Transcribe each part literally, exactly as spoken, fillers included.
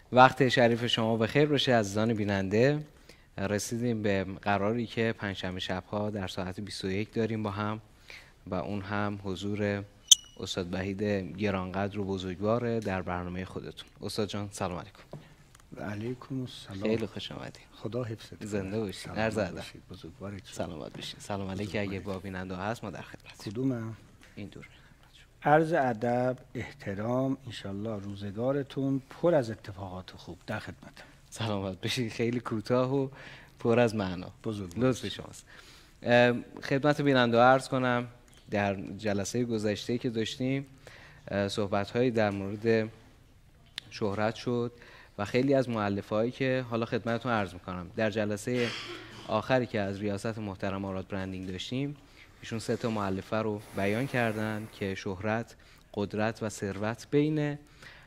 وقت شریف شما بخیر باشه عزیزان بیننده. رسیدیم به قراری که پنجشنبه شب‌ها در ساعت بیست و یک داریم با هم و اون هم حضور استاد وحید گرانقدر و بزرگواره در برنامه خودتون. استاد جان سلام علیکم. و علیکم السلام. خیلی خوش آمدید. خدا حفظت. زنده باشید. عرض ادب. بزرگوارید. سلامت باشید. سلام علیکم. اگه با بیننده هست ما در خدمت. کدومم؟ این دور. عرض ادب، احترام، انشالله روزگارتون پر از اتفاقات خوب. در خدمتم. سلامت باشید. خیلی کوتاه و پر از معنا. بزرگوار. لطف شماست. خدمت بیننده عرض کنم در جلسه گذشته که داشتیم صحبت‌هایی در مورد شهرت شد و خیلی از مؤلفه‌هایی که حالا خدمتتون عرض می‌کنم. در جلسه آخری که از ریاست محترم آراد برندینگ داشتیم ایشون سه تا مؤلفه رو بیان کردن که شهرت، قدرت و ثروت بین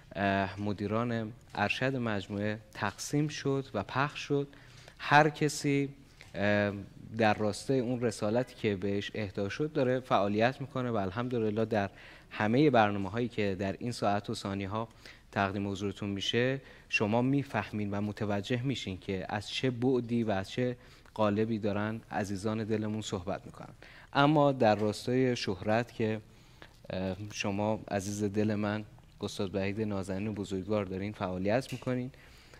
مدیران ارشد مجموعه تقسیم شد و پخش شد. هر کسی در راستای اون رسالتی که بهش اهدا شد داره فعالیت میکنه و الحمدلله در همه برنامه هایی که در این ساعت و ثانیه ها تقدیم حضورتون میشه شما میفهمین و متوجه میشین که از چه بعدی و از چه قالبی دارن عزیزان دلمون صحبت میکنن. اما در راستای شهرت که شما عزیز دل من استاد وحید نازنین و بزرگوار دارین فعالیت میکنین،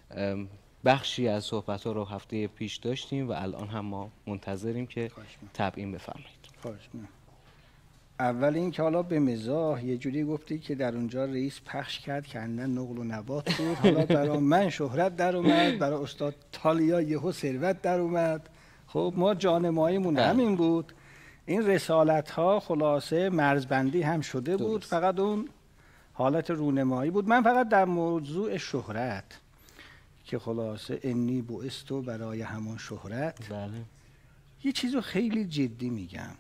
بخشی از صحبت ها رو هفته پیش داشتیم و الان هم ما منتظریم که تبیین بفرمایید. خواهش می‌کنم. اول این که حالا به مزاح یه جوری گفتی که در اونجا رئیس پخش کرد که اندن نقل و نبات بود، حالا برای من شهرت در اومد، برای استاد تالیا یهو ثروت در اومد. خب ما جانماییمون همین بود. این رسالت ها خلاصه مرزبندی هم شده بود، درست. فقط اون حالت رونمایی بود. من فقط در موضوع شهرت که خلاصه انی بعثت برای همون شهرت، بله. یه چیزو خیلی جدی میگم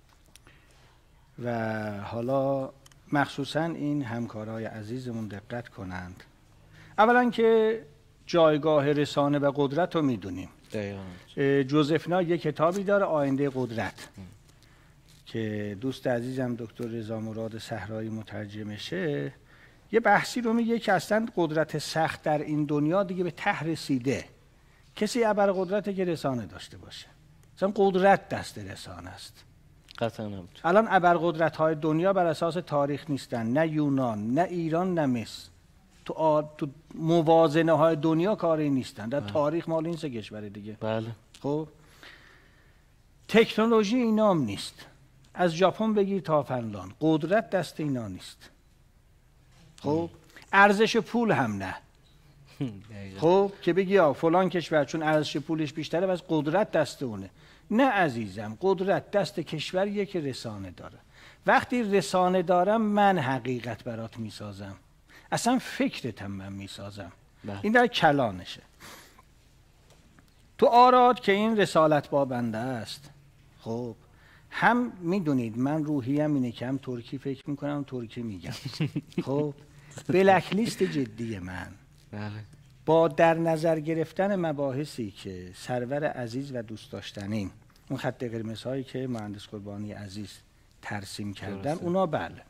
و حالا مخصوصا این همکارای عزیزمون دقت کنند. اولا که جایگاه رسانه و قدرت رو میدونیم. جوزفنا یه کتابی داره آینده قدرت ام. که دوست عزیزم دکتر رضا مراد صحرایی مترجمشه، یه بحثی رو میگه که اصلا قدرت سخت در این دنیا دیگه به ته رسیده. کسی ابر قدرته که رسانه داشته باشه. مثلا قدرت دست رسانه است. قطعا نبود. الان ابر قدرت های دنیا بر اساس تاریخ نیستن، نه یونان، نه ایران، نه مصر. تو آ... تو موازنه های دنیا کاری نیستن. در بله. تاریخ مال این سه کشور دیگه. بله. خب تکنولوژی اینام نیست. از ژاپن بگیر تا فنلاند، قدرت دست اینا نیست. خب ارزش پول هم نه. خب که بگی آ فلان کشور چون ارزش پولش بیشتره بس قدرت دست اونه. نه عزیزم، قدرت دست کشوریه که رسانه داره. وقتی رسانه دارم من حقیقت برات میسازم، اصلا فکرتم من میسازم. این در کلانشه. تو آراد که این رسالت با بنده است، خب هم میدونید من روحیم اینه که هم ترکی فکر میکنم ترکی میگم. خب بلک لیست جدی من بله. با در نظر گرفتن مباحثی که سرور عزیز و دوست داشتنیم، اون خط قرمز هایی که مهندس قربانی عزیز ترسیم کردن درسته. اونا بله.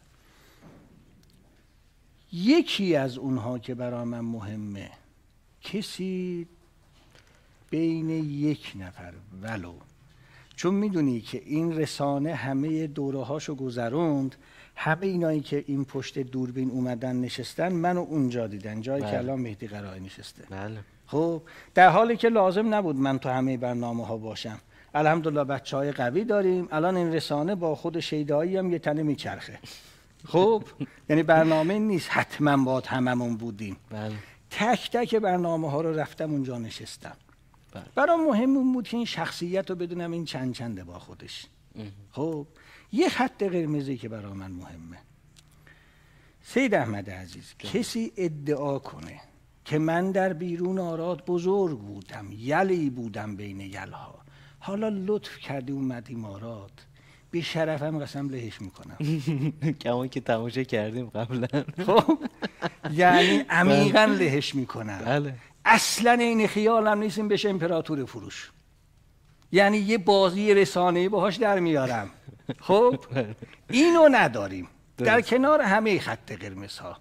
یکی از اونها که برای من مهمه، کسی بین یک نفر ولو، چون میدونی که این رسانه همه دوره هاشو گذروند، همه اینایی که این پشت دوربین اومدن نشستن منو اونجا دیدن، جایی بله. که الان مهدی قرایی نشسته. بله. خب در حالی که لازم نبود من تو همه برنامه ها باشم. الحمدلله بچه های قوی داریم. الان این رسانه با خود شیدایی هم یه تنه میچرخه. خب یعنی برنامه نیست حتما باید هممون بودیم. بله. تک تک برنامه ها رو رفتم اونجا نشستم. بله. برام مهم اون بود که این شخصیت رو بدونم این چند چنده با خودش. خب یه خط قرمزی که برای من مهمه، سید احمد عزیز ده. کسی ادعا کنه که من در بیرون آراد بزرگ بودم، یلی بودم بین یلها، حالا لطف کردی اومدی ماراد، به شرفم قسم لهش میکنم. کما که تماشا کردیم قبلا. خب یعنی عمیقا لهش میکنم. بله. اصلا این خیالم نیستیم بشه امپراتور فروش، یعنی یه بازی رسانه‌ای باهاش در میارم. خب اینو نداریم در کنار همه خط قرمز ها.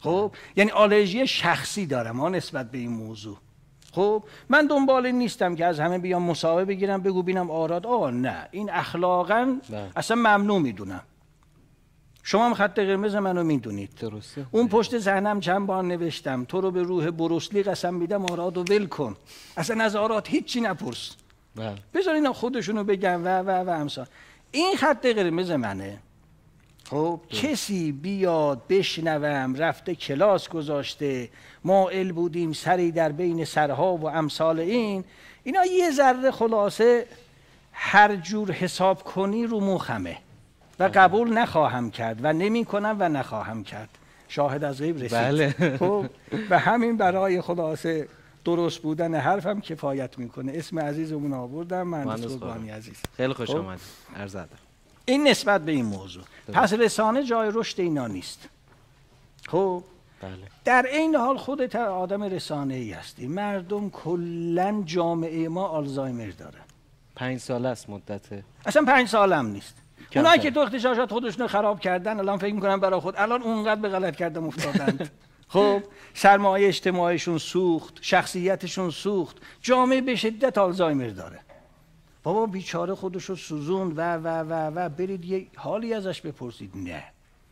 خب یعنی آلرژی شخصی دارم ها نسبت به این موضوع. خب من دنبال این نیستم که از همه بیام مسابقه بگیرم بگو بینم آراد آه نه، این اخلاقا اصلا ممنوع میدونم. شما هم خط قرمز منو میدونید. درسته. اون پشت ذهنم چند بار نوشتم تو رو به روح بروسلی قسم میدم آراد رو ول کن، اصلا از آراد هیچی نپرس، بذار اینا خودشونو بگن و و و امثال. این خط قرمز منه. خب کسی بیاد بشنوم رفته کلاس گذاشته مائل بودیم سری در بین سرها و امثال این، اینا یه ذره خلاصه هر جور حساب کنی رو مخمه و قبول نخواهم کرد و نمی کنم و نخواهم کرد. شاهد از غیب رسید. بله. خب و همین برای خلاصه درست بودن حرفم کفایت میکنه. اسم عزیزمون آوردم، مهندس قربانی عزیز. خیلی خوش آمد. عرض ادب. این نسبت به این موضوع. پس رسانه جای رشد اینا نیست. خب بله. در این حال خودت آدم رسانه ای هستی. مردم کلن جامعه ما آلزایمر داره. پنج سال است مدت. اصلا پنج سال هم نیست. اونایی که تو اغتشاشات خودشون خراب کردن الان فکر میکنن برای خود الان اونقدر به غلط کردم افتادند. خب سرمایه اجتماعیشون سوخت، شخصیتشون سوخت، جامعه به شدت آلزایمر داره. بابا بیچاره خودشو سوزوند و و و و برید یه حالی ازش بپرسید. نه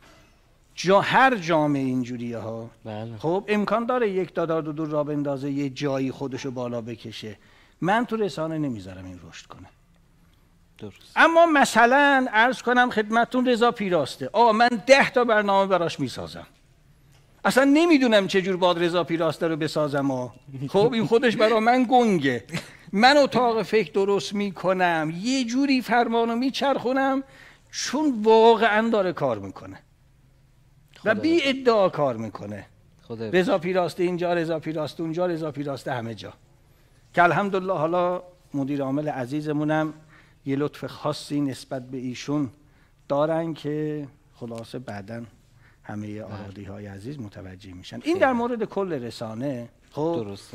جا هر جامعه اینجوریه ها. بله. خب امکان داره یک دادار دو دور را بندازه یه جایی خودشو بالا بکشه. من تو رسانه نمیذارم این رشد کنه. درست. اما مثلا عرض کنم خدمتتون رضا پیراسته، آه من ده تا برنامه براش میسازم، اصلا نمیدونم چجور باید رضا پیراسته رو بسازم ها. خب این خودش برای من گنگه. من اتاق فکر درست میکنم، یه جوری فرمانو میچرخونم چون واقعا داره کار میکنه و بی ادعا کار میکنه. رضا پیراسته اینجا، رضا پیراسته اونجا، رضا پیراسته همه جا. که الحمدلله حالا مدیر عامل عزیزمونم یه لطف خاصی نسبت به ایشون دارن که خلاصه بعداً همه آرادی های عزیز متوجه میشن. این در مورد کل رسانه. خب درسته.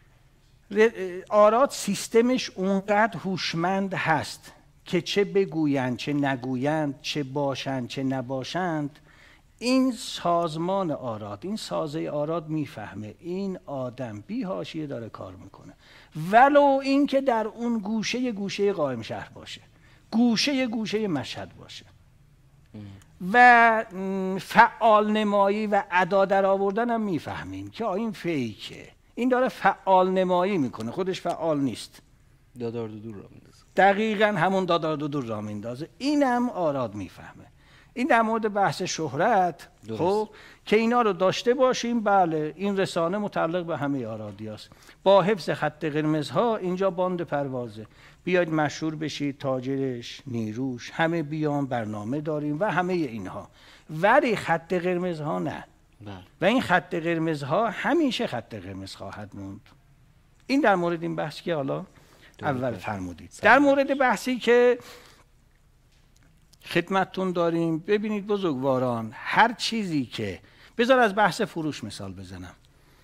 آراد سیستمش اونقدر هوشمند هست که چه بگویند چه نگویند، چه باشند چه نباشند، این سازمان آراد، این سازه آراد میفهمه این آدم بی حاشیه داره کار میکنه، ولو این که در اون گوشه گوشه قائم شهر باشه، گوشه گوشه مشهد باشه و فعال نمایی و ادا در آوردن هم میفهمیم که این فیکه، این داره فعال نمایی میکنه، خودش فعال نیست، دادار دودور را میندازه. دقیقاً همون دادار دودور را میندازه. اینم آراد میفهمه. این در مورد بحث شهرت. خب که اینا رو داشته باشیم. بله این رسانه متعلق به همه آرادی است. با حفظ خط قرمزها اینجا باند پروازه، بیاید مشهور بشید، تاجرش، نیروش، همه بیان، برنامه داریم و همه اینها، ولی خط قرمزها نه. بله. و این خط قرمزها همیشه خط قرمز خواهد موند. این در مورد این بحث که حالا اول فرمودید. در مورد بحثی که خدمتتون داریم، ببینید بزرگواران، هر چیزی که بذار از بحث فروش مثال بزنم.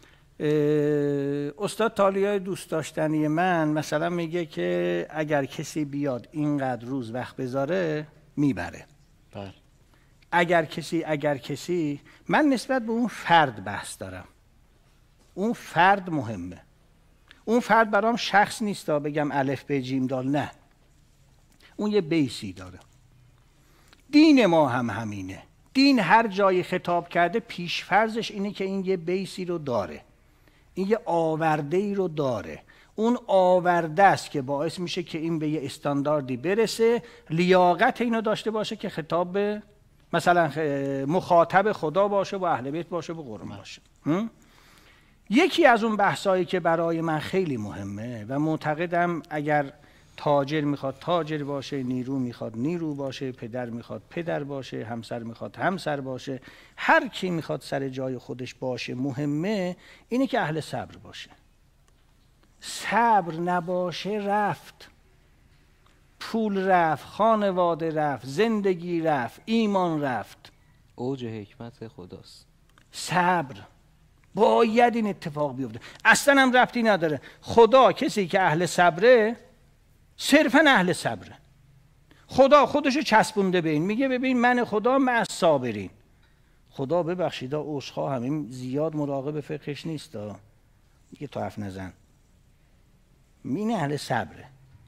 استاد تالیای دوست داشتنی من مثلا میگه که اگر کسی بیاد اینقدر روز وقت بذاره میبره. بله. اگر کسی اگر کسی من نسبت به اون فرد بحث دارم. اون فرد مهمه. اون فرد برام شخص نیست تا بگم الف ب جیم دال، نه. اون یه بیسی داره. دین ما هم همینه. دین هر جایی خطاب کرده پیشفرضش اینه که این یه بیسی رو داره، این یه آورده ای رو داره. اون آورده است که باعث میشه که این به یه استانداردی برسه، لیاقت اینو داشته باشه که خطاب به مثلا مخاطب خدا باشه، با اهل بیت باشه، با قرآن باشه. یکی از اون بحثایی که برای من خیلی مهمه و معتقدم اگر تاجر میخواد تاجر باشه، نیرو میخواد نیرو باشه، پدر میخواد پدر باشه، همسر میخواد همسر باشه، هر کی میخواد سر جای خودش باشه، مهمه اینه که اهل صبر باشه. صبر نباشه رفت، پول رفت، خانواده رفت، زندگی رفت، ایمان رفت. اوج حکمت خداست صبر. باید این اتفاق بیفته. اصلا هم ربطی نداره. خدا کسی که اهل صبره صرفا اهل صبره. خدا خودشو چسبونده به این، میگه ببین من خدا مع الصابرین. خدا ببخشید عذرخواه همین زیاد مراقب فقهش نیست دیگه، تو حرف نزن، این اهل صبره.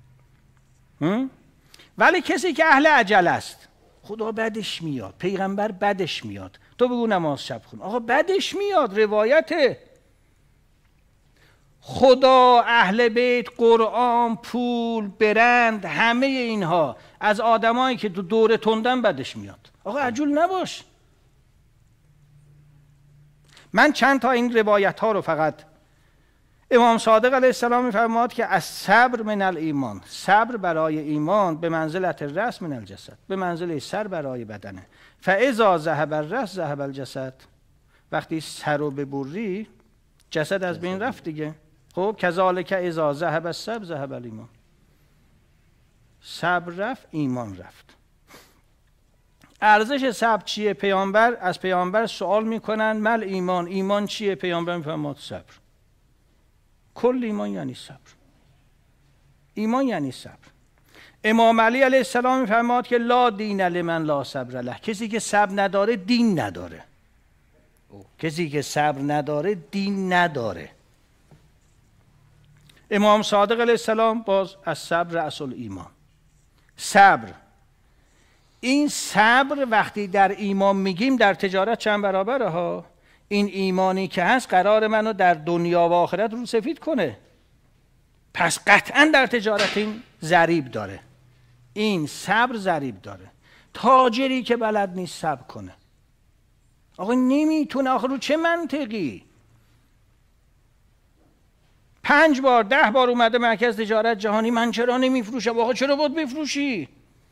ولی کسی که اهل عجله است خدا بدش میاد، پیغمبر بدش میاد، تو بگو نماز شب خون، آقا بدش میاد، روایته. خدا، اهل بیت، قرآن، پول، برند، همه اینها از آدمایی که تو دور تندن بدش میاد. آقا عجول نباش. من چند تا این روایت ها رو فقط، امام صادق علیه السلام میفرماد که از صبر من الایمان، صبر برای ایمان به منزلت الرأس من الجسد، به منزله سر برای بدنه. فاذا ذهب الرأس ذهب الجسد، وقتی سر رو ببری جسد از بین رفت دیگه. خب کذالک اذا ذهب الصبر ذهب الایمان، صبر رفت ایمان رفت. ارزش صبر چیه؟ پیامبر از پیامبر سوال میکنن مل ایمان، ایمان چیه؟ پیامبر میفرماد صبر. کل ایمان یعنی صبر، ایمان یعنی صبر. امام علی علیه السلام میفرماد که لا دین لمن لا صبر له، کسی که صبر نداره دین نداره. کسی که صبر نداره دین نداره. امام صادق علیه السلام باز از صبر رأس الایمان، صبر. این صبر وقتی در ایمان میگیم در تجارت چند برابره ها. این ایمانی که هست قرار منو در دنیا و آخرت رو سفید کنه، پس قطعا در تجارت این ضریب داره، این صبر ضریب داره. تاجری که بلد نیست صبر کنه، آقا نمیتونه. آخه رو چه منطقی؟ پنج بار ده بار اومده مرکز تجارت جهانی من چرا نمیفروشم؟ آقا چرا باید بفروشی؟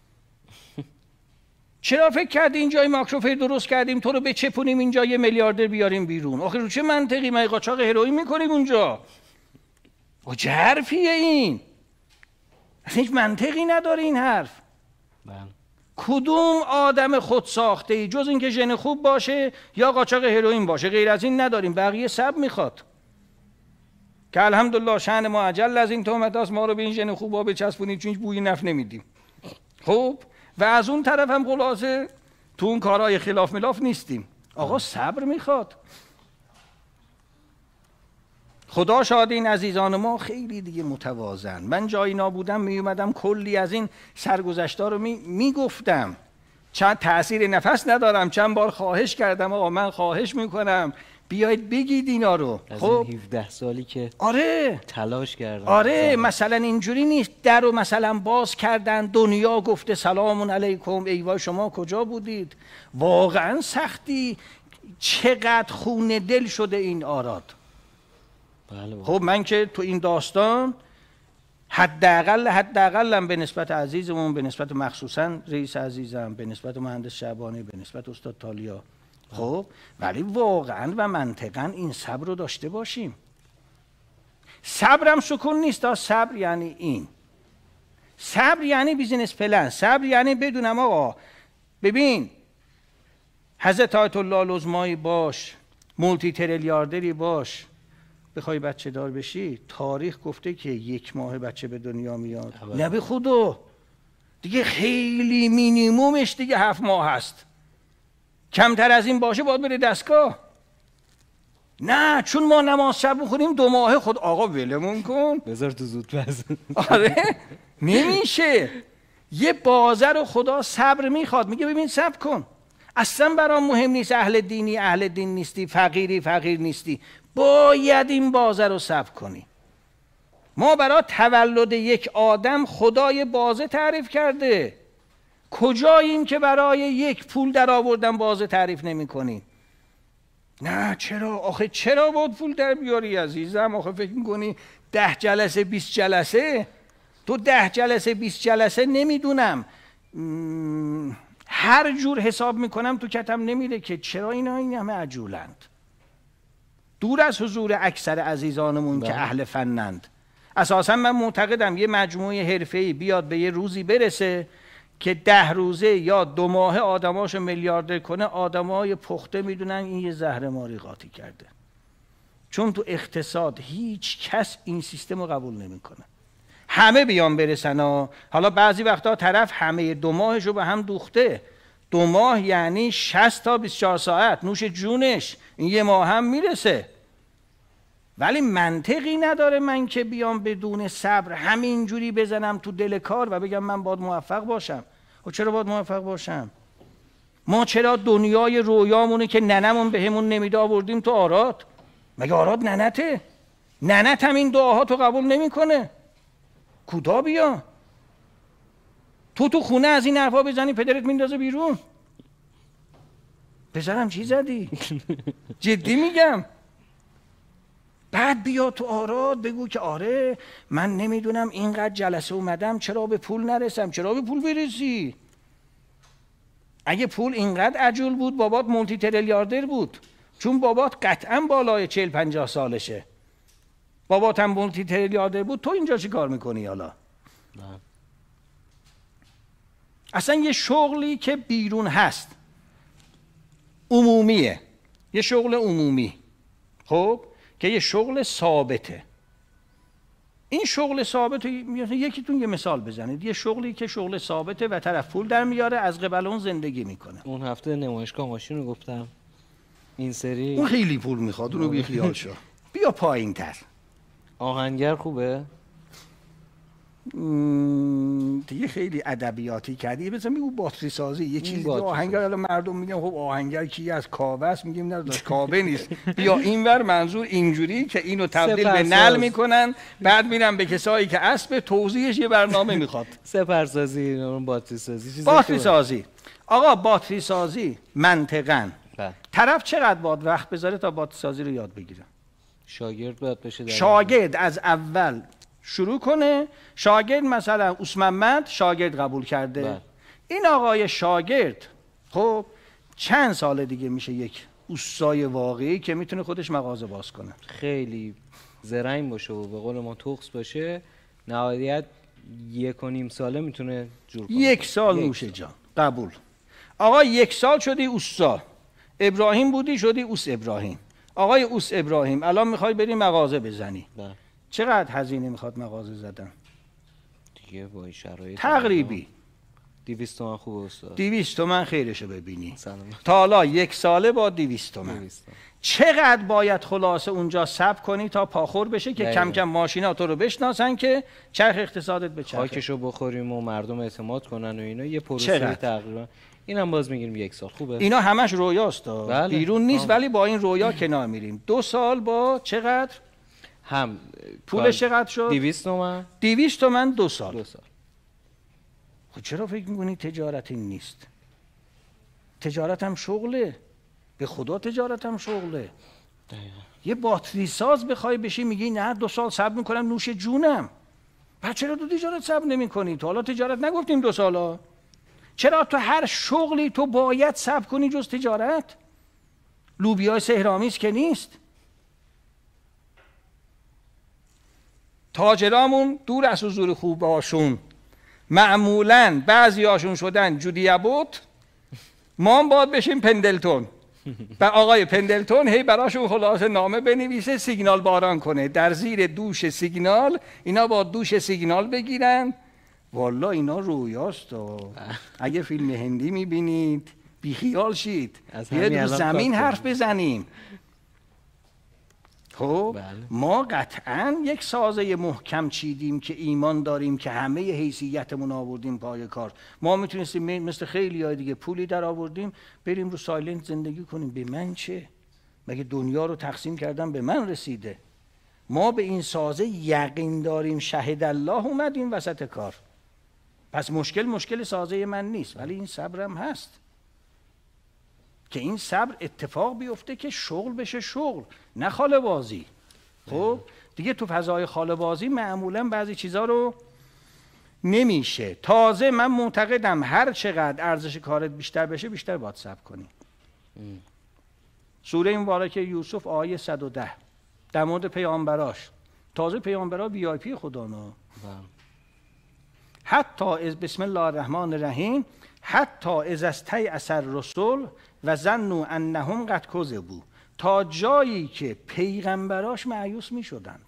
چرا فکر کردی اینجای ماکروفیر درست کردیم تو رو بچپونیم اینجا یه میلیاردر بیاریم بیرون؟ آخه رو چه منطقی؟ ما قاچاق هروئین میکنیم اونجا؟ و چه حرفیه این؟ اصلا هیچ منطقی نداره این حرف. بله. کدوم آدم خود ساخته ای جز اینکه ژن خوب باشه یا قاچاق هروئین باشه، غیر از این نداریم. بقیه صبر میخواد که الحمدلله شأن ما اجل از این تهمت است، ما رو به این ژن خوبا بچسبونید چون بوی نف نمیدیم. خب و از اون طرف هم خلاصه تو اون کارهای خلاف ملاف نیستیم. آقا صبر میخواد. خدا شاهد این عزیزان ما خیلی دیگه متوازن. من جایی نابودم می اومدم کلی از این سرگذشت‌ها رو می, می گفتم. چند تأثیر نفس ندارم، چند بار خواهش کردم آقا من خواهش میکنم بیاید بگید اینا رو. از خب این هفده سالی که آره تلاش کردم. آره مثلا اینجوری نیست در رو مثلا باز کردن، دنیا گفته سلام علیکم، ای وای شما کجا بودید؟ واقعا سختی. چقدر خون دل شده این آراد. بله. خب من که تو این داستان حداقل حداقلم به نسبت عزیزمون، به نسبت مخصوصا رئیس عزیزم، به نسبت مهندس شعبانی، به نسبت استاد تالیا، خب ولی واقعا و منطقا این صبر رو داشته باشیم. صبرم سکون نیست. تا صبر یعنی این، صبر یعنی بیزینس پلن، صبر یعنی بدونم آقا ببین حضرت آیت الله العظمایی باش، مولتی تریلیاردری باش، بخوای بچه دار بشی تاریخ گفته که یک ماه بچه به دنیا میاد. نه به خدا دیگه خیلی مینیمومش دیگه هفت ماه هست، کمتر از این باشه باید بره دستگاه. نه چون ما نماز شب بخونیم دو ماه خود آقا ولمون کن بذار تو زود پس. آره نمیشه. یه بازه رو خدا صبر میخواد، میگه ببین صبر کن، اصلا برام مهم نیست اهل دینی اهل دین نیستی، فقیری فقیر نیستی، باید این بازه رو صبر کنی. ما برای تولد یک آدم خدای بازه تعریف کرده، کجاییم که برای یک پول در آوردن بازه تعریف نمی کنیم؟ نه چرا؟ آخه چرا باید پول در بیاری عزیزم؟ آخه فکر میکنی ده جلسه بیست جلسه؟ تو ده جلسه بیست جلسه نمیدونم هر جور حساب میکنم تو کتم نمیره که چرا اینا این همه عجولند. دور از حضور اکثر عزیزانمون که اهل فنند. اساسا من معتقدم یه مجموعه حرفه‌ای بیاد به یه روزی برسه که ده روزه یا دو ماه آدماشو میلیاردر کنه، آدمای پخته میدونن این یه زهرماری قاطی کرده. چون تو اقتصاد هیچ کس این سیستم رو قبول نمیکنه. همه بیان برسن ها. حالا بعضی وقتا طرف همه دو ماهشو به هم دوخته، دو ماه یعنی شصت تا بیست و چهار ساعت نوش جونش، این یه ماه هم میرسه. ولی منطقی نداره من که بیام بدون صبر همینجوری بزنم تو دل کار و بگم من باید موفق باشم. و چرا باید موفق باشم؟ ما چرا دنیای رویامونه که ننمون بهمون نمیده آوردیم تو آراد؟ مگه آراد ننته؟ ننت هم این دعاها تو قبول نمیکنه. کوتا بیا تو تو خونه از این حرفا بزنی پدرت میندازه بیرون. پسرم چی زدی؟ جدی میگم. بعد بیا تو آراد بگو که آره من نمیدونم اینقدر جلسه اومدم چرا به پول نرسم. چرا به پول برسی؟ اگه پول اینقدر عجول بود بابات مولتی تریلیاردر بود، چون بابات قطعا بالای چهل پنجاه سالشه. بابات هم مولتی تریلیاردر بود، تو اینجا چی کار میکنی حالا؟ اصلا یه شغلی که بیرون هست عمومیه، یه شغل عمومی، خب که یه شغل ثابته. این شغل ثابت یکیتون یه مثال بزنید، یه شغلی که شغل ثابته و طرف پول در میاره از قبل اون زندگی میکنه. اون هفته نمایشگاه ماشین رو گفتم، این سری اون خیلی پول میخواد، اونو بی خیال شو. بیا پایین تر. آهنگر خوبه؟ دیگه خیلی ادبیاتی کردی. مثلا میگو باتری سازی یه چیزی آهنگر. الان مردم میگن خب آهنگر کی از کاوه است؟ میگیم نه کاوه نیست. بیا اینور منظور اینجوری که اینو تبدیل به نل میکنن، بعد میرن به کسایی که اسب توضیحش یه برنامه میخواد. سپرسازی، باتری سازی، چیزی باتری سازی. آقا باتری سازی منطقاً بله. طرف چقدر باید وقت بذاره تا باتری سازی رو یاد بگیره؟ شاگرد باید بشه. شاگرد از اول شروع کنه. شاگرد مثلا عثمانمند شاگرد قبول کرده بله. این آقای شاگرد خب چند سال دیگه میشه یک اوستای واقعی که میتونه خودش مغازه باز کنه. خیلی زرنگ باشه و به قول ما تخص باشه، نهایت یک و نیم ساله میتونه جور کنه. یک سال یک نوشه سال. جان قبول. آقا یک سال شدی اوستا، ابراهیم بودی شدی اوس ابراهیم. آقای اوس ابراهیم الان میخوای بری مغازه بزنی بله. چقدر هزینه میخواد مغازه زدن؟ دیگه با این شرایط تقریبی دویست تومن خوبه استاد. دویست تومن خیرشو ببینی. سلام. تا حالا یک ساله با دویست تومن. چقدر باید خلاصه اونجا صبر کنی تا پاخور بشه که کم کم ماشینا تو رو بشناسن که چرخ اقتصادت بچرخه. خاکشو بخوریم و مردم اعتماد کنن و اینا یه پروسه تقریبا. اینم باز میگیریم یک سال خوبه. اینا همش رویاست بله. بیرون نیست آه. ولی با این رویا کنار میریم. دو سال با چقدر؟ هم پولش چقدر شد؟ دویست تومن. دویست تومن دو سال. دو سال. خب چرا فکر میکنی تجارت این نیست؟ تجارت هم شغله. به خدا تجارت هم شغله. دقیقا. یه باتری ساز بخوای بشی میگی نه دو سال صبر میکنم نوش جونم. بعد چرا تو تجارت صبر نمیکنی؟ تو حالا تجارت نگفتیم دو سالا. چرا تو هر شغلی تو باید صبر کنی جز تجارت؟ لوبیای سهرامیز که نیست. تاجرامون دور از حضور خوب هاشون معمولاً بعضی هاشون شدن جودی ابوت، ما هم باید بشیم پندلتون. و آقای پندلتون هی براشون خلاصه نامه بنویسه سیگنال باران کنه در زیر دوش سیگنال. اینا با دوش سیگنال بگیرن. والا اینا رویاست. اگه فیلم هندی میبینید بیخیال شید، بیاید رو زمین حرف بزنیم. خب بله. ما قطعا یک سازه محکم چیدیم که ایمان داریم که همه حیثیتمون آوردیم پای کار. ما میتونستیم مثل خیلی های دیگه پولی در آوردیم بریم رو سایلنت زندگی کنیم. به من چه؟ مگه دنیا رو تقسیم کردم به من رسیده؟ ما به این سازه یقین داریم، شهد الله اومدیم وسط کار. پس مشکل مشکل سازه من نیست، ولی این صبرم هست که این صبر اتفاق بیفته که شغل بشه شغل، نه خاله بازی. خب دیگه تو فضای خاله بازی معمولا بعضی چیزا رو نمیشه. تازه من معتقدم هر چقدر ارزش کارت بیشتر بشه بیشتر باید صبر کنی. سوره مبارکه یوسف آیه صد و ده در مورد پیامبراش. تازه پیامبرا وی آی پی خدا نه. حتی از بسم الله الرحمن الرحیم حتی از استیأس الرسل و ظنوا انهم قد کذبوا، تا جایی که پیغمبراش مایوس می شدند.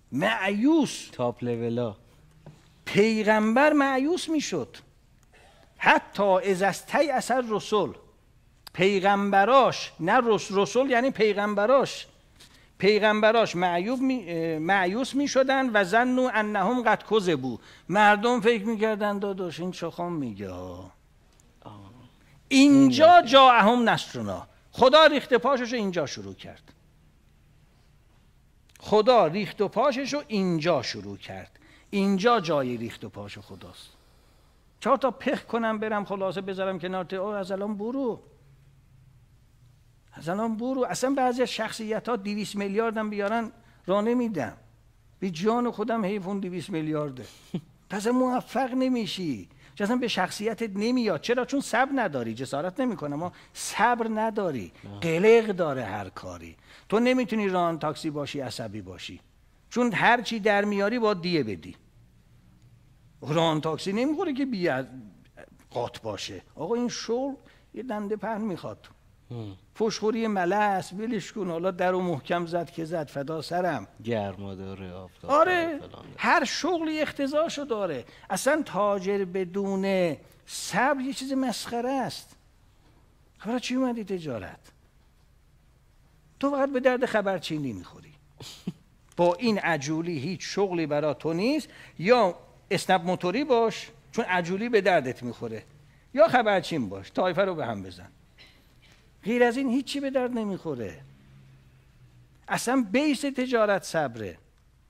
مایوس تاپ لولا. پیغمبر مایوس می شد. حتی از استی اثر رسول، پیغمبراش، نه رسول, رسول یعنی پیغمبراش، پیغمبراش معیوب می، معیوس می شدن و ظنوا انهم قد کذبوا، مردم فکر می کردن داداش این چخام میگه ها. اینجا جاءهم نصرنا، خدا ریخت پاشش رو اینجا شروع کرد. خدا ریخت و پاشش رو اینجا شروع کرد. اینجا جای ریخت و پاش خداست. چهار تا پخ کنم برم خلاصه بذارم کنار ته او از الان برو. از الان برو. اصلا بعضی شخصیت ها دویست میلیارد هم بیارن راه نمیدم. بی جان خودم حیفون دویست میلیارده. پس موفق نمیشی. اصلا به شخصیتت نمیاد. چرا؟ چون صبر نداری. جسارت نمیکنه، ما صبر نداری. قلق داره هر کاری. تو نمیتونی ران تاکسی باشی عصبی باشی، چون هر چی در میاری باید دیه بدی. ران تاکسی نمیخوره که بی قات باشه. آقا این شغل یه دنده پهن میخواد. فشخوری ملس ولش کن، حالا در و محکم زد که زد فدا سرم. گرما داره، آفتاب. آره هر شغلی اختزاشو داره. اصلا تاجر بدون صبر یه چیز مسخره است. خبر چی اومدی تجارت؟ تو فقط به درد خبرچینی میخوری. با این عجولی هیچ شغلی برا تو نیست. یا اسنپ موتوری باش چون عجولی به دردت میخوره، یا خبرچین باش طایفه رو به هم بزن. غیر از این هیچی به درد نمیخوره. اصلا بیس تجارت صبره.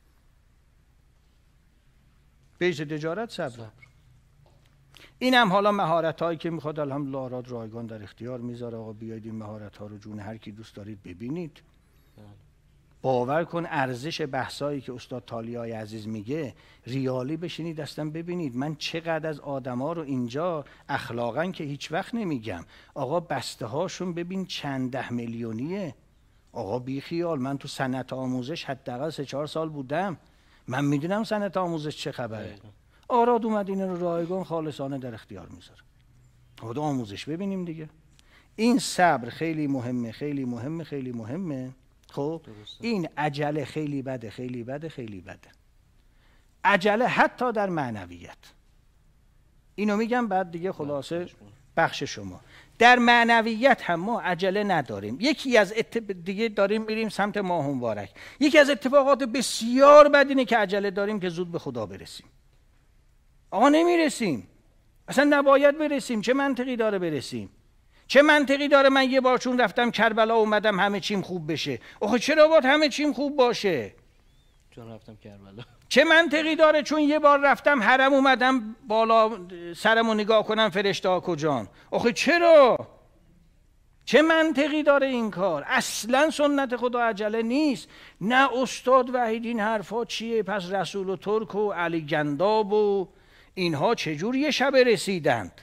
بیس تجارت صبر. این هم حالا مهارت هایی که میخواد الحمدلله آراد رایگان در اختیار میذاره. آقا بیاید این مهارت ها رو جون هر کی دوست دارید ببینید. باور کن ارزش بحثایی که استاد تالیای عزیز میگه ریالی بشینید اصلا ببینید. من چقدر از آدما رو اینجا اخلاقا که هیچ وقت نمیگم، آقا بسته هاشون ببین چند ده میلیونیه. آقا بی خیال، من تو صنعت آموزش حداقل سه چهار سال بودم، من میدونم صنعت آموزش چه خبره. آراد اومد این رو رایگان خالصانه در اختیار میذاره. خود آموزش ببینیم دیگه. این صبر خیلی مهمه، خیلی مهمه، خیلی مهمه. خب این عجله خیلی بده، خیلی بده، خیلی بده. عجله حتی در معنویت. اینو میگم بعد دیگه خلاصه بخش شما. در معنویت هم ما عجله نداریم. یکی از اتف... دیگه داریم میریم سمت ماه مبارک. یکی از اتفاقات بسیار بد اینه که عجله داریم که زود به خدا برسیم. آقا نمیرسیم. اصلا نباید برسیم. چه منطقی داره برسیم؟ چه منطقی داره من یه بار چون رفتم کربلا اومدم همه چیم خوب بشه؟ آخه چرا باید همه چیم خوب باشه؟ چون رفتم کربلا. چه منطقی داره چون یه بار رفتم حرم اومدم بالا سرمو نگاه کنم فرشته ها کجان؟ آخه چرا؟ چه منطقی داره این کار؟ اصلا سنت خدا عجله نیست. نه استاد وحید این حرفا چیه؟ پس رسول و ترک و علی گنداب و اینها چجور یه شب رسیدند؟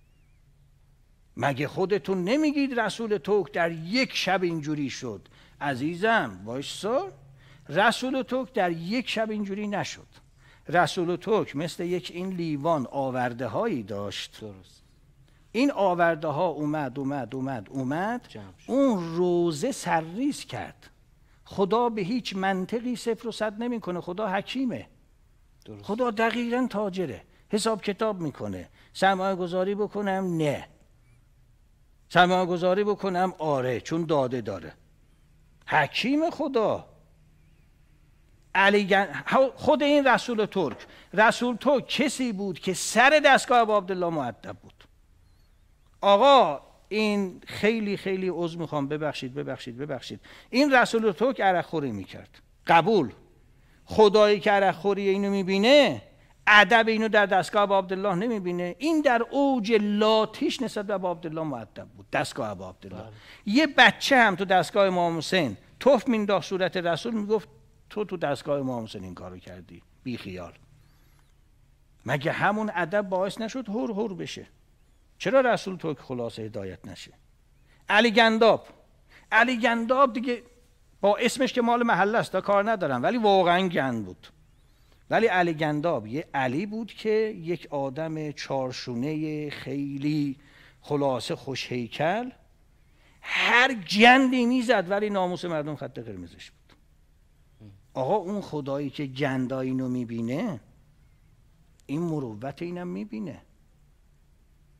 مگه خودتون نمیگید رسول ترک در یک شب اینجوری شد؟ عزیزم وایسا، رسول ترک در یک شب اینجوری نشد. رسول ترک مثل یک این لیوان آورده هایی داشت. درست. این آورده ها اومد اومد اومد اومد اون روزه سرریز کرد. خدا به هیچ منطقی صفر و صد نمیکنه. خدا حکیمه. درست. خدا دقیقاً تاجره. حساب کتاب میکنه. سرمایه گذاری بکنم نه، سرمایه گذاری بکنم آره، چون داده داره. حکیم خدا. علی گن... خود این رسول ترک، رسول ترک کسی بود که سر دستگاه ابا عبدالله مؤدب بود. آقا این خیلی خیلی عذر میخوام، ببخشید ببخشید ببخشید این رسول ترک عرق خوری میکرد. قبول. خدایی که عرق خوری اینو میبینه ادب اینو در دستگاه ابا عبدالله نمیبینه. این در اوج لاتیش نسبت به ابا عبدالله مؤدب بود. دستگاه ابا عبدالله. یه بچه هم تو دستگاه امام حسین توف مینداخت صورت رسول، میگفت تو تو دستگاه امام حسین این کارو کردی، بی خیال. مگه همون ادب باعث نشد هور هور بشه؟ چرا رسول تو که خلاصه هدایت نشه؟ علی گنداب، علی گنداب دیگه با اسمش که مال محله است تا کار ندارم، ولی واقعا گند بود. ولی علی گنداب یه علی بود که یک آدم چارشونه خیلی خلاصه خوش هیکل، هر گندی میزد ولی ناموس مردم خط قرمزش بود. آقا اون خدایی که گندا اینو میبینه این مروت اینم میبینه.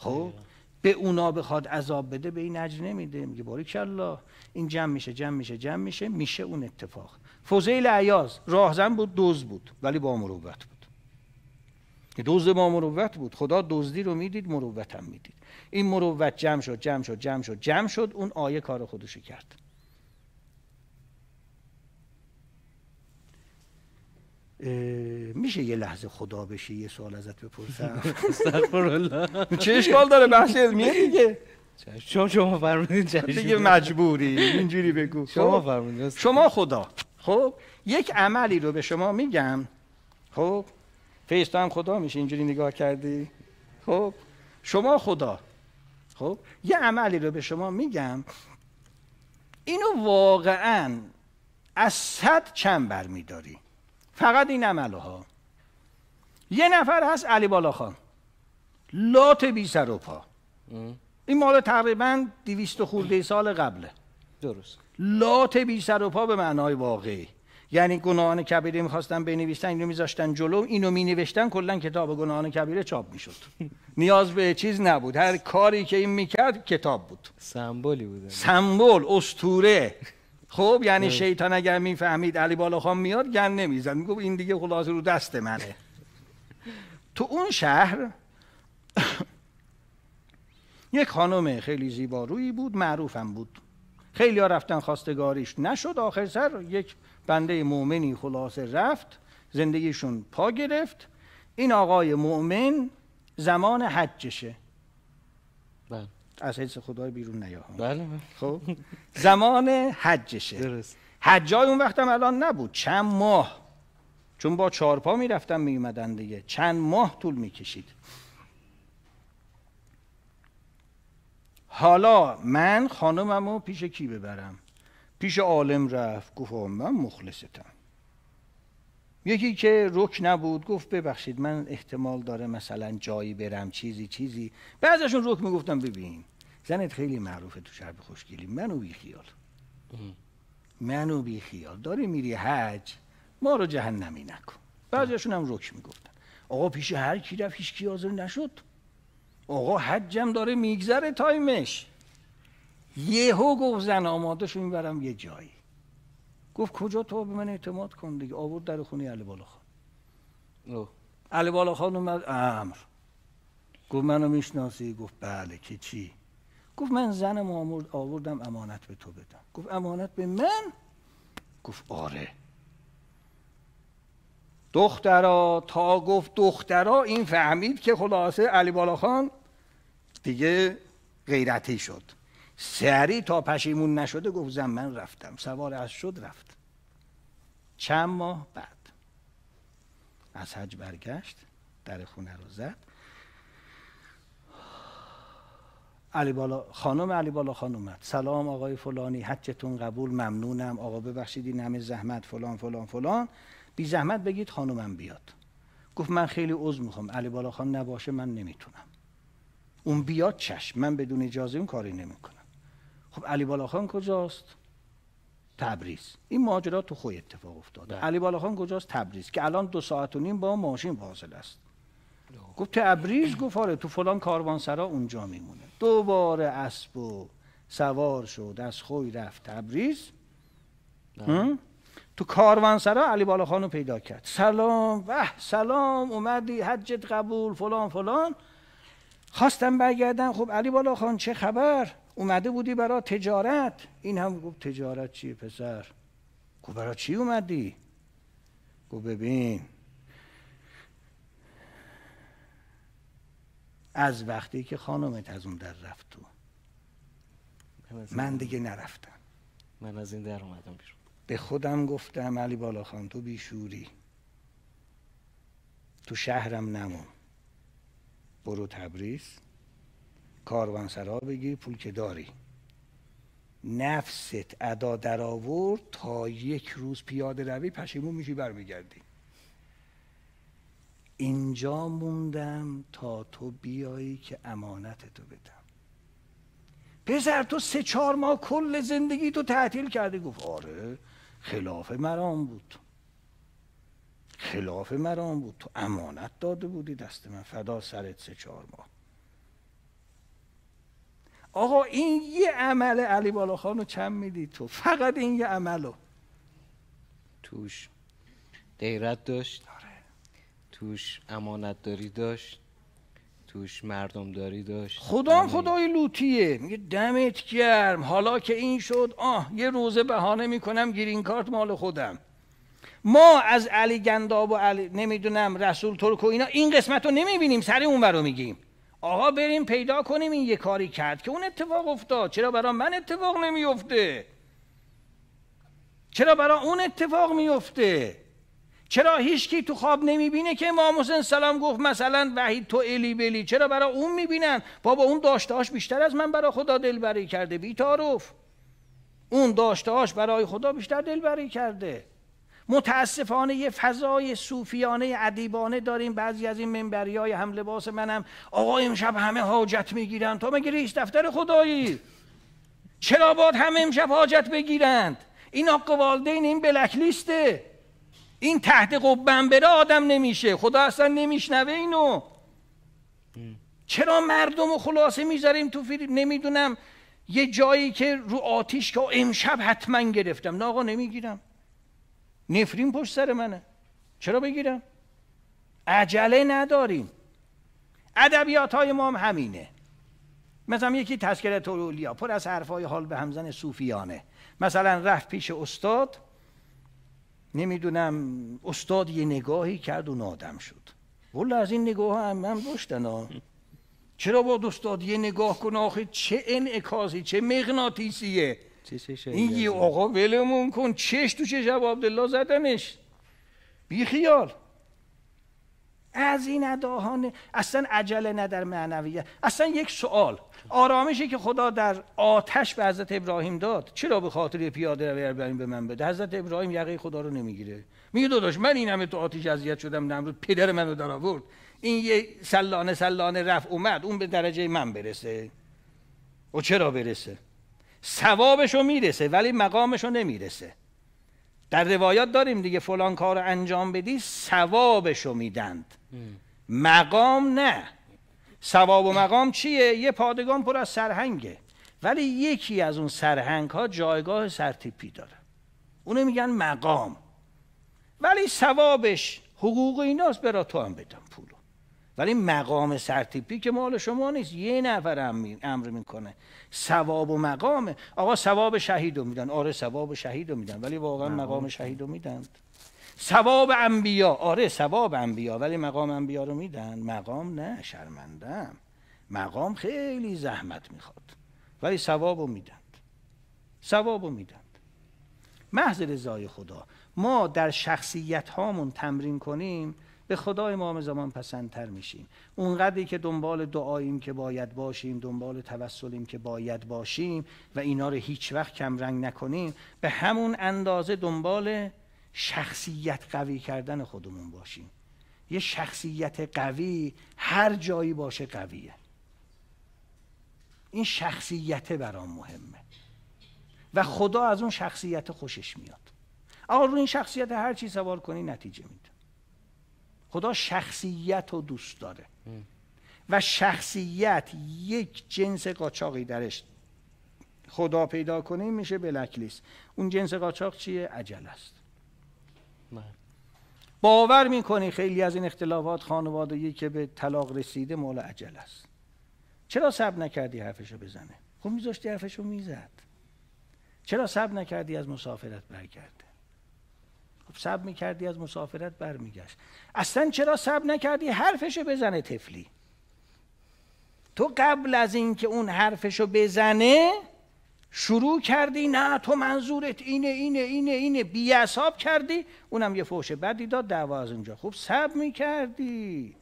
خب به اونا بخواد عذاب بده به این اجر نمیده، میگه باریکالله این جمع میشه جمع میشه جمع میشه میشه اون اتفاق. فضیل عیاض راهزن بود، دزد بود ولی با مروت بود. دزد با مروت بود، خدا دزدی رو میدید مروت هم میدید. این مروت جمع شد جمع شد جمع شد جمع شد، اون آیه کار خودشو کرد. میشه یه لحظه خدا بشی یه سوال ازت بپرسم؟ استغفرالله. چه اشکال داره؟ بحث علمیه دیگه. شما شما فرمودید دیگه مجبوری اینجوری بگو. شما فرمودید. شما خدا، خب یک عملی رو به شما میگم، خب فیض تو هم خدا میشه اینجوری نگاه کردی، خب شما خدا، خب یه عملی رو به شما میگم، اینو واقعا از صد چند برمیداری، فقط این عمله ها. یه نفر هست علی بالاخان، لات بی سر و پا، این مال تقریبا دویست خورده سال قبله. درست. لات بی سر و پا به معنای واقعی، یعنی گناهان کبیره میخواستن بنویسن، اینو میذاشتن جلو، اینو مینوشتن، کلا کتاب گناهان کبیره چاپ میشد. نیاز به چیز نبود، هر کاری که این میکرد کتاب بود، سمبولی بود، سمبل، اسطوره. خب یعنی شیطان اگر میفهمید علی بالاخان میاد گن نمیزد، میگفت این دیگه خلاصه رو دست منه. تو اون شهر یک خانم خیلی زیبارویی بود، معروفم بود، خیلی ها رفتن خواستگاریش نشد، آخر سر یک بنده مؤمنی خلاصه رفت، زندگیشون پا گرفت. این آقای مؤمن زمان حجشه، بله از حدیث خدای بیرون نیا، بله خب زمان حجشه. درست. حجای اون وقت هم الان نبود، چند ماه، چون با چارپا میرفتن میومدن دیگه، چند ماه طول میکشید. حالا من خانممو پیش کی ببرم؟ پیش عالم رفت، گفت من مخلصتم. یکی که رک نبود گفت ببخشید من احتمال داره مثلا جایی برم چیزی چیزی. بعضیشون رک میگفتم ببین زنت خیلی معروفه تو شهر خوشگلی، منو بی خیال، منو بی خیال، داری میری حج، ما رو جهنمی نکن. بعضیشون هم رک میگفتن. آقا پیش هر کی رفت هیچ کی حاضر نشد. آقا حجم داره میگذره تایمش. یهو گفت زن آماده شو میبرم یه جایی. گفت کجا؟ تو به من اعتماد کن دیگه. آورد در خونه علی بالاخان. اوه. علی بالاخان اومد، امر. گفت منو میشناسی؟ گفت بله. که چی؟ گفت من زنم آورد آوردم امانت به تو بدم. گفت امانت به من؟ گفت آره. دخترا، تا گفت دخترا این فهمید که خلاصه علی بالاخان دیگه غیرتی شد. سری تا پشیمون نشده گفت زن من رفتم، سوار از شد رفت. چند ماه بعد از حج برگشت، در خونه رو زد. علی بالا خانم علی بالاخان اومد، سلام آقای فلانی، حجتون قبول، ممنونم، آقا ببخشید این همه زحمت فلان فلان فلان، بی زحمت بگید خانومم بیاد. گفت من خیلی عذر میخوام، علی بالاخان نباشه من نمیتونم. اون بیاد چشم، من بدون اجازه اون کاری نمیکنم. خب علی بالاخان کجاست؟ تبریز. این ماجرا تو خود اتفاق افتاد. علی بالاخان کجاست؟ تبریز، که الان دو ساعت و نیم با ماشین فاصل است. گفت تبریز؟ گفت آره تو فلان کاروانسرا اونجا میمونه. دوباره اسب و سوار شد، از خوی رفت تبریز. تو کاروانسرا علی بالاخان رو پیدا کرد. سلام، واه سلام، اومدی حجت قبول فلان فلان. خواستم برگردن. خب علی بالاخان چه خبر؟ اومده بودی برای تجارت؟ این هم گفت تجارت چیه پسر؟ گفت برای چی اومدی؟ گفت ببین از وقتی که خانمت از اون در رفت تو من دیگه نرفتم. من از این در اومدم بیرون. به خودم گفتم علی بالاخان تو بیشوری، تو شهرم نمون، برو تبریز کاروانسرا بگیر، پول که داری. نفست ادا در آورد، تا یک روز پیاده روی پشیمون میشی برمیگردی. اینجا موندم تا تو بیایی که امانت تو بدم. پسر تو سه چهار ماه کل زندگی تو تعطیل کردی. گفت آره خلاف مرام بود، خلاف مرام بود، تو امانت داده بودی دست من، فدا سرت سه چهار ماه. آقا این یه عمل علی بالاخان رو چند میدی تو؟ فقط این یه عملو توش غیرت داشت، آره. توش امانت داری داشت، توش مردم داری داشت. خدا خدای لوطیه، میگه دمت گرم، حالا که این شد آه یه روزه بهانه میکنم گرین کارت مال خودم. ما از علی گنداب و علی نمیدونم رسول ترک و اینا این قسمت رو نمیبینیم، سر اون رو میگیم. آقا بریم پیدا کنیم این یه کاری کرد که اون اتفاق افتاد، چرا برای من اتفاق نمیفته؟ چرا برای اون اتفاق میفته؟ چرا هیچکی تو خواب نمیبینه که امام حسین سلام گفت مثلا وحید تو الی بلی؟ چرا برای اون میبینن؟ بابا اون داشتهاش بیشتر از من برای خدا دلبری کرده، بی تعارف. اون داشتهاش برای خدا بیشتر دلبری کرده. متاسفانه یه فضای صوفیانه ادیبانه داریم. بعضی از این منبریای هم لباس منم آقا امشب همه حاجت میگیرن. تو مگه رئیس دفتر خدایی؟ چرا باید همه امشب حاجت بگیرند؟ این حق والدین، این بلک لیسته، این تحت قبم بره آدم نمیشه، خدا اصلا نمیشنوه اینو. چرا مردم رو خلاصه میذاریم تو فیلم نمیدونم یه جایی که رو آتیش که امشب حتما گرفتم؟ نه آقا نمیگیرم، نفرین پشت سر منه، چرا بگیرم؟ عجله نداریم. ادبیات های ما هم همینه. مثلا یکی تذکرة الاولیا پر از حرفای حال به همزن صوفیانه. مثلا رفت پیش استاد، نمیدونم استاد یه نگاهی کرد و نادم شد. والله از این نگاه هم هم داشتن ها. چرا با استاد یه نگاه کن آخه؟ چه انعکاسی، چه مغناطیسیه این یه آقا ولمون کن. چش تو چش ابو عبدالله زدنش، بی خیال. از این اداهانه اصلا عجله نه در معنویه. اصلا یک سوال، آرامشی که خدا در آتش به حضرت ابراهیم داد چرا به خاطر پیاده روی ابراهیم به من بده؟ حضرت ابراهیم یقه خدا رو نمیگیره، میگه داداش من این همه تو آتش اذیت شدم، نمرود پدر منو در آورد، این یه سلانه سلانه رفت اومد اون به درجه من برسه؟ و چرا برسه؟ ثوابشو میرسه ولی مقامشو نمیرسه. در روایات داریم دیگه فلان کار انجام بدی ثوابشو میدند، مقام نه. ثواب و مقام چیه؟ یه پادگان پر از سرهنگه ولی یکی از اون سرهنگ ها جایگاه سرتیپی داره، اونو میگن مقام. ولی ثوابش حقوق ایناست، برا تو هم بدم پولو. ولی مقام سرتیپی که مال شما نیست، یه نفر امر میکنه. ثواب و مقامه. آقا ثواب شهیدو میدن، آره ثواب شهیدو میدن ولی واقعا مقام شهیدو میدن. ثواب انبیا، آره ثواب انبیا ولی مقام انبیا رو میدن؟ مقام نه، شرمندم. مقام خیلی زحمت میخواد ولی ثوابو میدند، ثوابو میدند. محض رضای خدا. ما در شخصیت هامون تمرین کنیم به خدای امام زمان پسندتر میشیم. اونقدری که دنبال دعاییم که باید باشیم، دنبال توسلیم که باید باشیم و اینا رو هیچ وقت کم رنگ نکنیم، به همون اندازه دنبال شخصیت قوی کردن خودمون باشیم. یه شخصیت قوی هر جایی باشه قویه. این شخصیت برام مهمه و خدا از اون شخصیت خوشش میاد. آقا رو این شخصیت هر چی سوار کنی نتیجه میده. خدا شخصیت رو دوست داره و شخصیت یک جنس قاچاقی درش خدا پیدا کنیم میشه بلک لیست. اون جنس قاچاق چیه؟ عجله است. باور میکنی خیلی از این اختلافات خانوادگی که به طلاق رسیده مال عجله است. چرا صبر نکردی حرفشو بزنه؟ خب میذاشتی حرفشو میزد. چرا صبر نکردی از مسافرت برگرده؟ خب صبر میکردی از مسافرت برمیگشت. اصلا چرا صبر نکردی حرفشو بزنه طفلی؟ تو قبل از این که اون حرفشو بزنه شروع کردی نه تو منظورت اینه اینه اینه اینه، بی‌حساب کردی، اونم یه فحش بدی داد، دعوا از اونجا. خب صبر میکردی،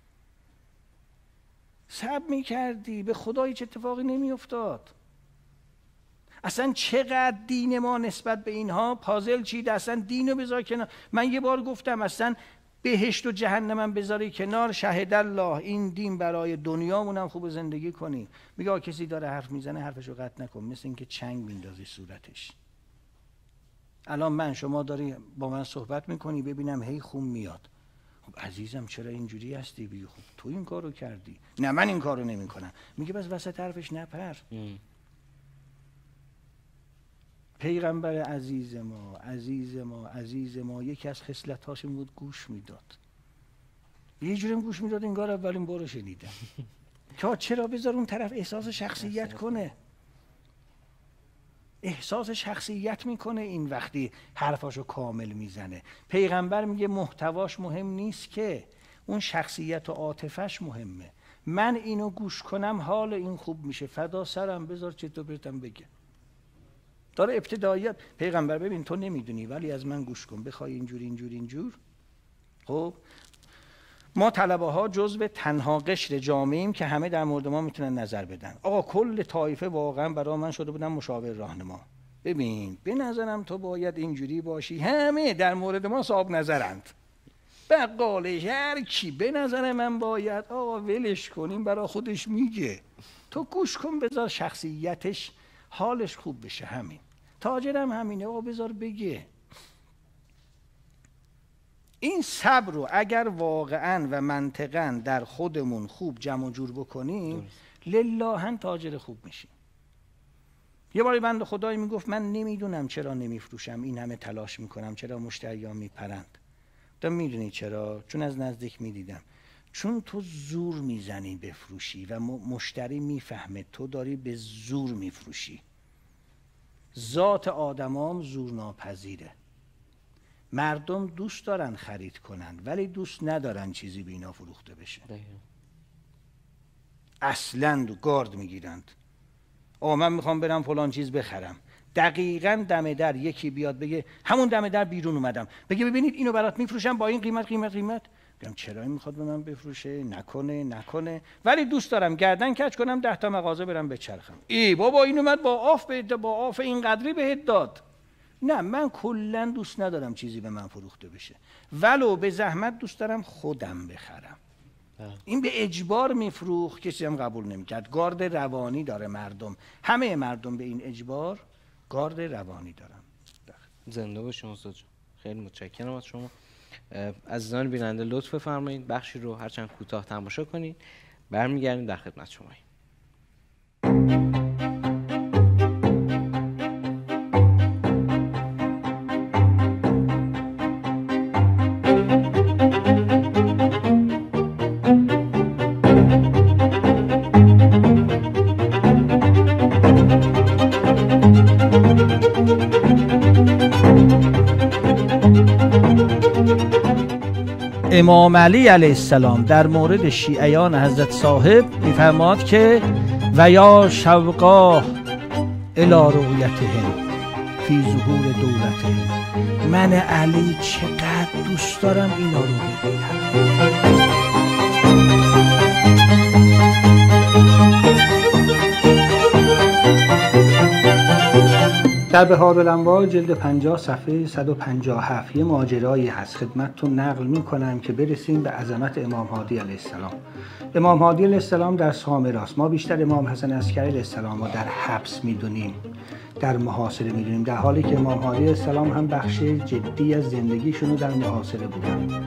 صبر میکردی، به خدا هیچ اتفاقی نمیافتاد. اصلا چقدر دین ما نسبت به اینها پازل چیده. اصلا دینو بذار کنار. من یه بار گفتم اصلا بهشت و جهنمم بذاری کنار، شهد الله این دین برای دنیامونم خوب زندگی کنیم. میگه کسی داره حرف میزنه حرفشو قطع نکن، مثل اینکه چنگ میندازی صورتش. الان من شما داری با من صحبت میکنی ببینم هی خون میاد، خب عزیزم چرا اینجوری هستی؟ بگی خب تو این کارو کردی. نه من این کارو نمیکنم. میگه بس وسط حرفش نپر. ام. پیغمبر عزیز ما عزیز ما عزیز ما یکی از خصلتاش بود گوش میداد. یه جوریم گوش میداد انگار اولین بارو شنیدم. که چرا بذار اون طرف احساس شخصیت کنه. احساس شخصیت میکنه این وقتی حرفاشو کامل میزنه. پیغمبر میگه محتواش مهم نیست که اون شخصیت و عاطفش مهمه. من اینو گوش کنم حال این خوب میشه، فدا سرم، بذار چطور برتم بگه. داره ابتداییات. پیغمبر ببین تو نمیدونی ولی از من گوش کن، بخوای اینجور اینجور اینجور. خب ما طلبه ها جزو تنها قشر جامعیم که همه در مورد ما میتونن نظر بدن. آقا کل طایفه واقعا برای من شده بودن مشاور راهنما. ببین به نظرم تو باید اینجوری باشی، همه در مورد ما صاحب نظرند. بقالش هر کی به نظر من باید، آقا ولش کنیم برای خودش میگه. تو گوش کن بذار شخصیتش حالش خوب بشه. همین. تاجرم همینه، آقا بذار بگه. این صبر رو اگر واقعا و منطقاً در خودمون خوب جمع و جور بکنیم للهن تاجر خوب میشیم. یه باری بنده خدایی میگفت من نمیدونم چرا نمیفروشم، این همه تلاش میکنم، چرا مشتریان میپرند. تو میدونی چرا؟ چون از نزدیک میدیدم. چون تو زور میزنی بفروشی و مشتری میفهمه تو داری به زور میفروشی. ذات آدمام زور ناپذیره. مردم دوست دارن خرید کنن ولی دوست ندارن چیزی به اینا فروخته بشه. اصلاً گارد میگیرند. آه من میخوام برم فلان چیز بخرم. دقیقاً دم در یکی بیاد بگه، همون دم در بیرون اومدم، بگه ببینید اینو برات میفروشم با این قیمت قیمت قیمت. بگم چرا این میخواد به من بفروشه؟ نکنه نکنه. ولی دوست دارم گردن کج کنم ده تا مغازه برم بچرخم. ای بابا این اومد با آف به با آف این قدری بهت داد. نه من کلا دوست ندارم چیزی به من فروخته بشه، ولو به زحمت دوست دارم خودم بخرم. این به اجبار میفروخت کسی هم قبول نمیکرد. گارد روانی داره مردم، همه مردم به این اجبار گارد روانی دارن. زنده باشین استاد جان. خیلی متشکرم از شما. عزیزان بیننده لطف بفرمایید بخشی رو هرچند کوتاه تماشا کنید، برمیگردیم در خدمت شما. امام علی علیه السلام در مورد شیعیان حضرت صاحب میفرماد که و یا شوقا الی رؤیتهم فی ظهور دولتهم. من علی چقدر دوست دارم اینا رو ببینم. در بهار الانوار جلد پنجاه صفحه صد و پنجاه و هفت یه ماجرایی هست خدمتتون نقل میکنم که برسیم به عظمت امام هادی علیه السلام. امام هادی علیه السلام در سامراست. ما بیشتر امام حسن عسکری علیه السلام رو در حبس میدونیم، در محاصره میدونیم، در حالی که امام هادی علیه السلام هم بخش جدی از زندگیشون رو در محاصره بودن.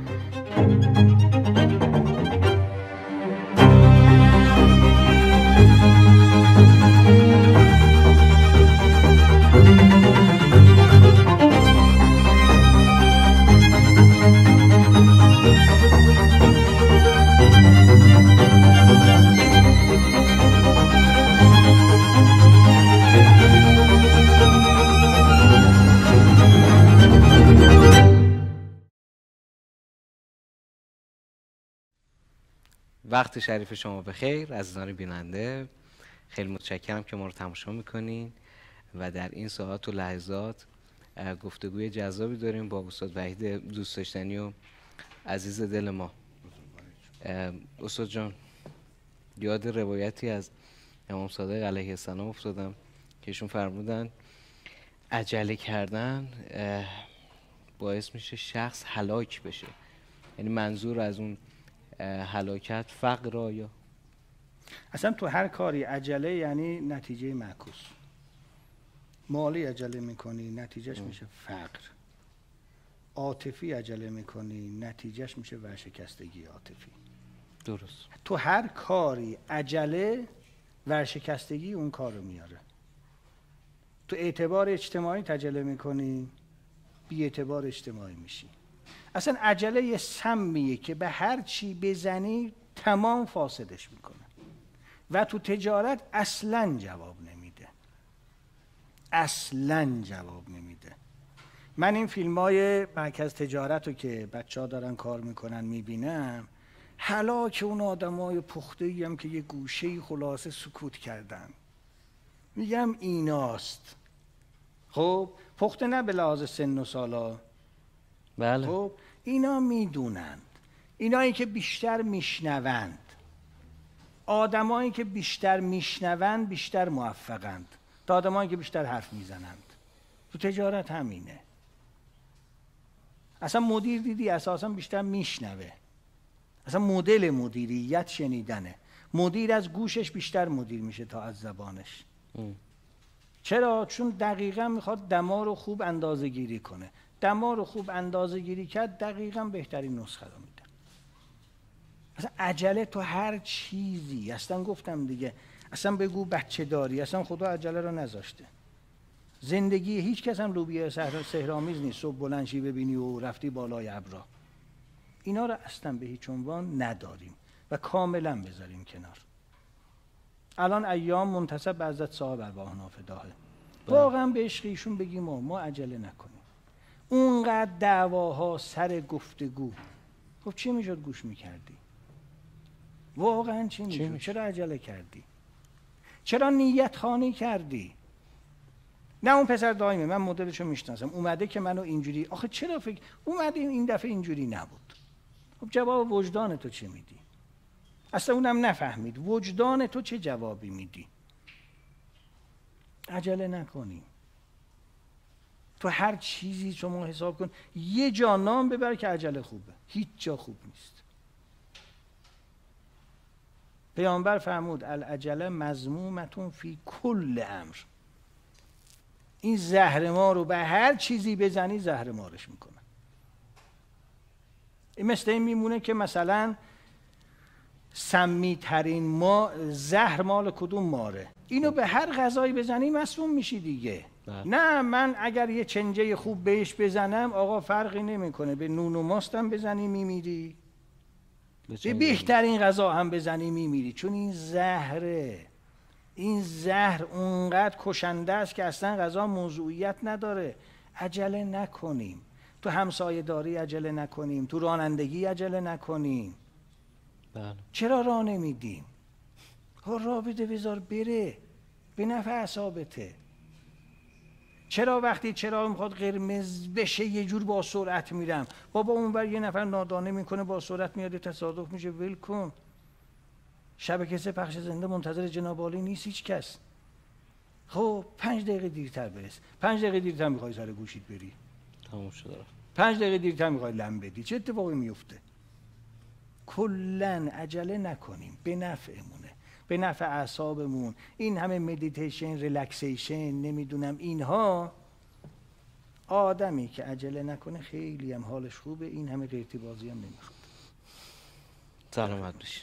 وقت شریف شما بخیر عزیزان بیننده. خیلی متشکرم که ما رو تماشا میکنین و در این ساعات و لحظات گفتگوی جذابی داریم با استاد وحید دوست داشتنی و عزیز دل ما. استاد جان یاد روایتی از امام صادق علیه السلام افتادم که ایشون فرمودن عجله کردن باعث میشه شخص هلاک بشه. یعنی منظور از اون هلاکت فقر آیا؟ اصلا تو هر کاری عجله یعنی نتیجه معکوس. مالی عجله میکنی نتیجهش ام. میشه فقر. عاطفی عجله میکنی نتیجهش میشه ورشکستگی عاطفی. درست. تو هر کاری عجله ورشکستگی اون کار رو میاره. تو اعتبار اجتماعی عجله میکنی بی اعتبار اجتماعی میشی. اصلا عجله یه سمیه که به هر چی بزنی تمام فاسدش میکنه و تو تجارت اصلا جواب نمیده، اصلا جواب نمیده. من این فیلم های مرکز تجارت رو که بچه ها دارن کار میکنن میبینم، هلاک اون آدم های پخته ای هم که یه گوشه خلاصه سکوت کردن، میگم ایناست. خب پخته نه به لحاظ سن و سالا، بله. خب اینا میدونند، اینایی که بیشتر میشنوند، آدمایی که بیشتر میشنوند بیشتر موفقند تا آدمایی که بیشتر حرف میزنند. تو تجارت همینه. اصلا مدیر دیدی اساسا بیشتر میشنوه. اصلا مدل مدیریت شنیدنه. مدیر از گوشش بیشتر مدیر میشه تا از زبانش. ام. چرا؟ چون دقیقا میخواد دما رو خوب اندازه گیری کنه. دما رو خوب اندازه گیری کرد دقیقا بهترین نسخه رو میده. اصلا عجله تو هر چیزی، اصلا گفتم دیگه، اصلا بگو بچه داری، اصلا خدا عجله رو نذاشته. زندگی هیچ کس هم لوبیا سحرآمیز نیست صبح بلند شی ببینی و رفتی بالای ابرا. اینا رو اصلا به هیچ عنوان نداریم و کاملا بذاریم کنار. الان ایام منتسب به حضرت صاحب ارواح نافداهه. واقعا به عشق ایشون بگیم ما, ما عجله نکنیم. اونقدر دعواها سر گفتگو، خب چی میشد گوش میکردی؟ واقعا چی میشد؟ چرا عجله کردی؟ چرا نیت خانی کردی؟ نه اون پسر دائمه، من مدلشو میشناسم، اومده که منو اینجوری، آخه چرا فکر اومده این دفعه اینجوری نبود؟ خب جواب وجدان تو چه میدی؟ اصلا اونم نفهمید وجدان تو چه جوابی میدی. عجله نکنیم. تو هر چیزی شما حساب کن، یه جا نام ببر که عجله خوبه، هیچ جا خوب نیست. پیامبر فرمود العجله مذمومتون فی کل امر. این زهر ما رو به هر چیزی بزنی زهر مارش میکنه. این مثل این میمونه که مثلا سمی ترین ما زهر مال کدوم ماره، اینو به هر غذایی بزنی مسموم میشی دیگه. نه. نه من اگر یه چنجه خوب بهش بزنم آقا فرقی نمیکنه، به نون و ماستم بزنی میمیری، به بهترین غذا هم بزنی میمیری، چون این زهره. این زهر اونقدر کشنده است که اصلا غذا موضوعیت نداره. عجله نکنیم. تو همسایه داری عجله نکنیم، تو رانندگی عجله نکنیم. بله. چرا راه نمیدیم؟ ها راه بده بذار بره، به نفع اعصابته. چرا وقتی چرا میخواد قرمز بشه یه جور با سرعت میرم؟ بابا اونور یه نفر نادانه میکنه با سرعت میاد تصادف میشه، ول کن. شبکه سه پخش زنده منتظر جناب عالی نیست هیچ کس. خب پنج دقیقه دیرتر برس، پنج دقیقه دیرتر میخوای سر گوشیت بری، تموم شد. پنج دقیقه دیرتر میخوای لم بدی، چه اتفاقی میفته؟ کلن عجله نکنیم، به نفعمونه، به نفع اعصابمون. این همه مدیتیشن، ریلکسیشن، نمیدونم اینها، آدمی که عجله نکنه خیلی هم حالش خوبه، این همه قیرتی بازی هم نمیخواد. سلامت باشی.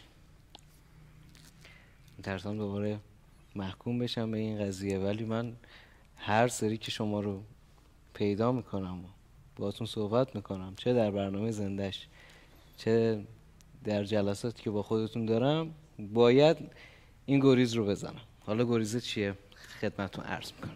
ترسم دوباره محکوم بشم به این قضیه، ولی من هر سری که شما رو پیدا میکنم و باهاتون صحبت میکنم، چه در برنامه زندهش چه در جلساتی که با خودتون دارم، باید این گریز رو بزنم. حالا گریزه چیه؟ خدمتتون عرض میکنم.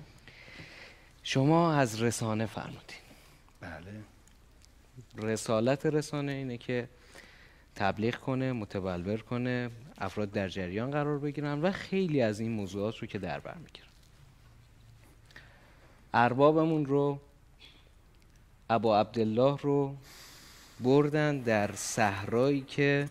شما از رسانه فرمودین. بله. رسالت رسانه اینه که تبلیغ کنه، متبلور کنه، افراد در جریان قرار بگیرن و خیلی از این موضوعات رو که در بر میگیرن. اربابمون رو، ابا عبدالله رو بردن در صحرایی که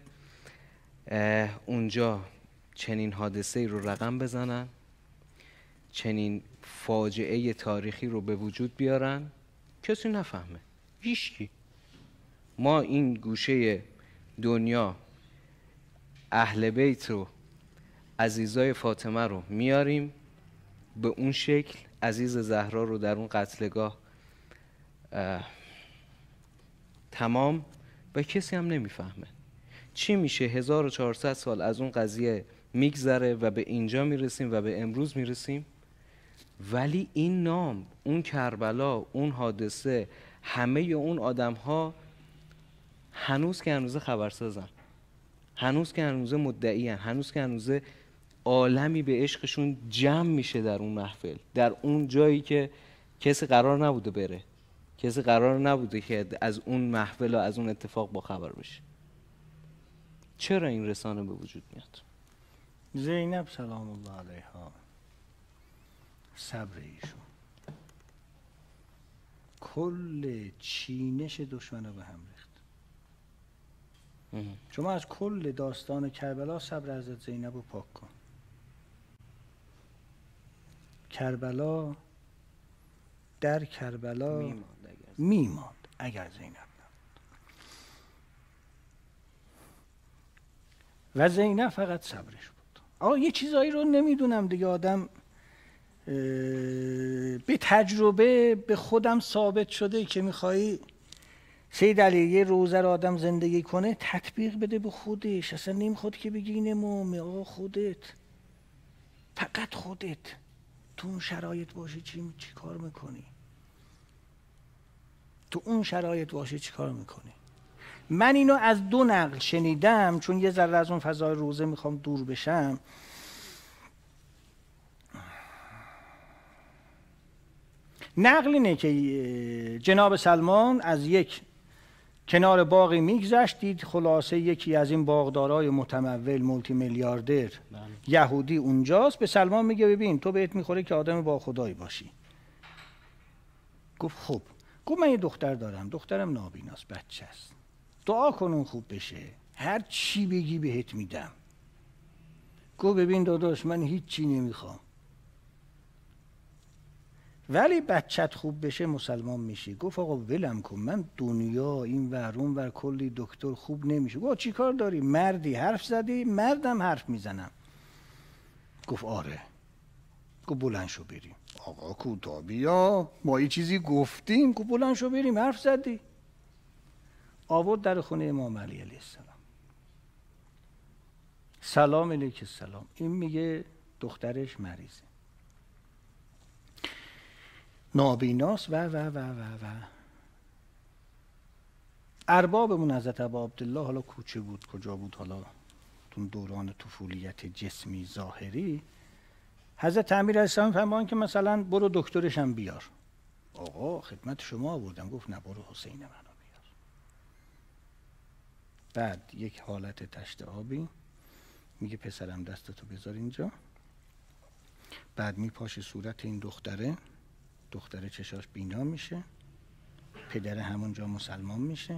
اونجا چنین حادثه‌ای رو رقم بزنن، چنین فاجعه تاریخی رو به وجود بیارن، کسی نفهمه، هیچکی. ما این گوشه دنیا اهل بیت رو، عزیزای فاطمه رو میاریم به اون شکل، عزیز زهرا رو در اون قتلگاه تمام و کسی هم نمیفهمه. چی میشه هزار و چهارصد سال از اون قضیه میگذره و به اینجا میرسیم و به امروز میرسیم، ولی این نام، اون کربلا، اون حادثه، همه اون آدم ها هنوز که هنوز خبرسازن، هنوز که هنوز مدعی هن. هنوز که هنوز عالمی به عشقشون جمع میشه در اون محفل، در اون جایی که کسی قرار نبوده بره، کسی قرار نبوده که از اون محفل و از اون اتفاق با خبر بشه. چرا این رسانه به وجود میاد؟ زینب سلام الله علیها، صبر ایشون کل چینش دشمن رو به هم ریخت. شما از کل داستان کربلا صبر حضرت زینب رو پاک کن. کربلا در کربلا میماند اگر, میماند اگر زینب نبود. و زینب فقط صبرش بود. آقا یه چیزایی رو نمیدونم دیگه، آدم به تجربه به خودم ثابت شده که میخوایی سید علی یه روزه رو آدم زندگی کنه تطبیق بده به خودش. اصلا نمیخواد که بگی این امامه. آقا خودت، فقط خودت تو اون شرایط باشی چی چی کار میکنی؟ تو اون شرایط باشی چی کار میکنی؟ من اینو از دو نقل شنیدم، چون یه ذره از اون فضای روزه میخوام دور بشم. نقل اینه که جناب سلمان از یک کنار باقی میگذشت، دید خلاصه یکی از این باغدارای متمول مولتی میلیاردر یهودی اونجاست. به سلمان میگه ببین تو بهت میخوره که آدم با خدایی باشی. گفت خب. گفت من یه دختر دارم، دخترم نابیناست، بچه است، دعا کن اون خوب بشه، هر چی بگی بهت میدم. گفت ببین داداش من هیچ چی نمیخوام، ولی بچت خوب بشه مسلمان میشی. گفت آقا ولم کن، من دنیا این ور اون ور کلی دکتر خوب نمیشه. گفت چی کار داری؟ مردی حرف زدی، مردم حرف میزنم. گفت آره. گفت بلند شو بریم. آقا کوتا بیا، ما یه چیزی گفتیم. گفت بلند شو بریم، حرف زدی. آورد در خونه امام علی علیه السلام. سلام علیک السلام. این میگه دخترش مریضه، نابیناست و و و و و اربابمون حضرت ابا عبدالله، حالا کوچه بود کجا بود، حالا تو دوران طفولیت جسمی ظاهری، حضرت امیر علیه السلام فرمان که مثلا برو دکترش هم بیار. آقا خدمت شما آوردم. گفت نه برو حسین منو بیار. بعد یک حالت تشت آبی، میگه پسرم دستتو بذار اینجا. بعد میپاشه صورت این دختره، دختره چشاش بینا میشه، پدره همونجا مسلمان میشه.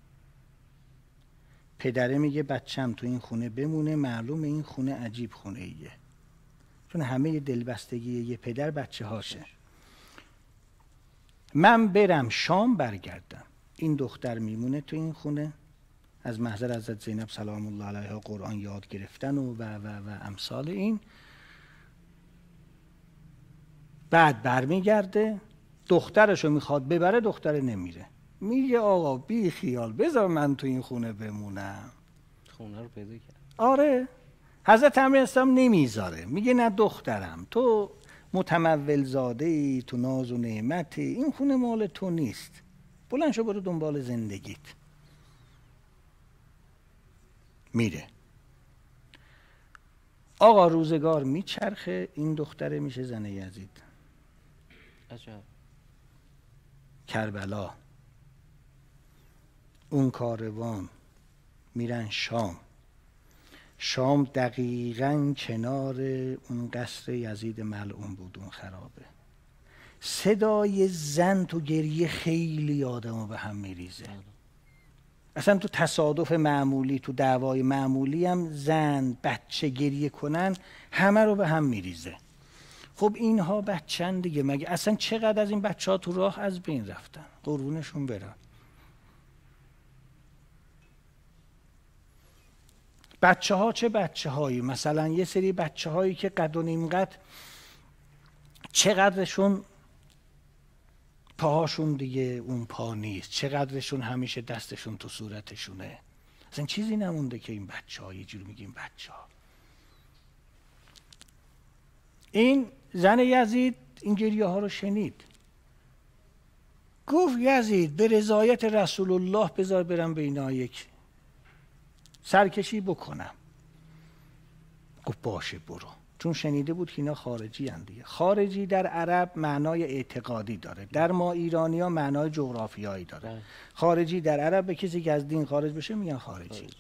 پدره میگه بچم تو این خونه بمونه، معلومه این خونه عجیب خونه ایه، چون همه دلبستگی یه پدر بچه هاشه. من برم شام برگردم، این دختر میمونه تو این خونه. از محضر حضرت زینب سلام الله علیها قرآن یاد گرفتن و و و, و امثال این. بعد برمیگرده، دخترشو میخواد ببره، دختره نمیره. میگه آقا بی خیال بذار من تو این خونه بمونم. خونه رو پیدا کرد. آره. حضرت امیر اسلام نمیذاره، میگه نه دخترم، تو متمول زاده ای، تو ناز و نعمتی، این خونه مال تو نیست، بلند شو برو دنبال زندگیت. میره. آقا روزگار میچرخه، این دختره میشه زن یزید. عجب. کربلا. اون کاروان میرن شام. شام دقیقاً کنار اون قصر یزید ملعون بود، اون خرابه. صدای زن تو گریه خیلی آدمو به هم میریزه. اصلا تو تصادف معمولی، تو دعوای معمولی هم زن بچه گریه کنن همه رو به هم میریزه. خب اینها بچه‌ن دیگه، مگه اصلا چقدر از این بچه ها تو راه از بین رفتن، قربونشون برن. بچه ها چه بچه هایی؟ مثلا یه سری بچه هایی که قد و نیم قد، چقدرشون پاهاشون دیگه اون پا نیست، چقدرشون همیشه دستشون تو صورتشونه، اصلا چیزی نمونده که این بچه ها، یه جور میگیم بچه ها. این زن یزید این گریه ها رو شنید، گفت یزید به رضایت رسول الله بذار برم به اینا یک سرکشی بکنم. گفت باشه برو، چون شنیده بود که اینا خارجی هن دیگه. خارجی در عرب معنای اعتقادی داره، در ما ایرانی ها معنای جغرافیایی داره. خارجی در عرب به کسی که از دین خارج بشه میگن خارجی. خارج.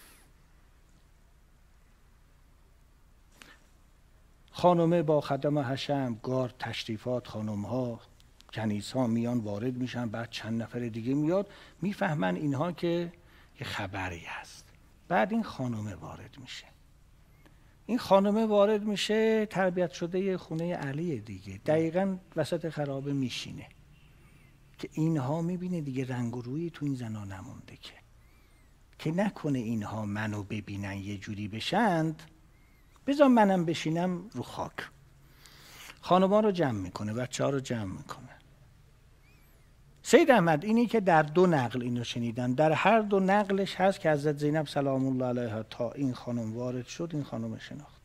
خانمه با خدم حشم، گار تشریفات خانم ها، کنیس ها میان وارد میشن، بعد چند نفر دیگه میاد، میفهمن اینها که یه خبری هست. بعد این خانمه وارد میشه. این خانمه وارد میشه، تربیت شده یه خونه علیه دیگه، دقیقاً وسط خرابه میشینه که اینها میبینه دیگه رنگ و رویی تو این زنا نمونده که که نکنه اینها منو ببینن یه جوری بشند، بذار منم بشینم رو خاک. خانوما رو جمع میکنه، بچه ها رو جمع میکنه. سید احمد اینی که در دو نقل اینو شنیدن، در هر دو نقلش هست که حضرت زینب سلام الله علیها تا این خانم وارد شد این خانم شناخت،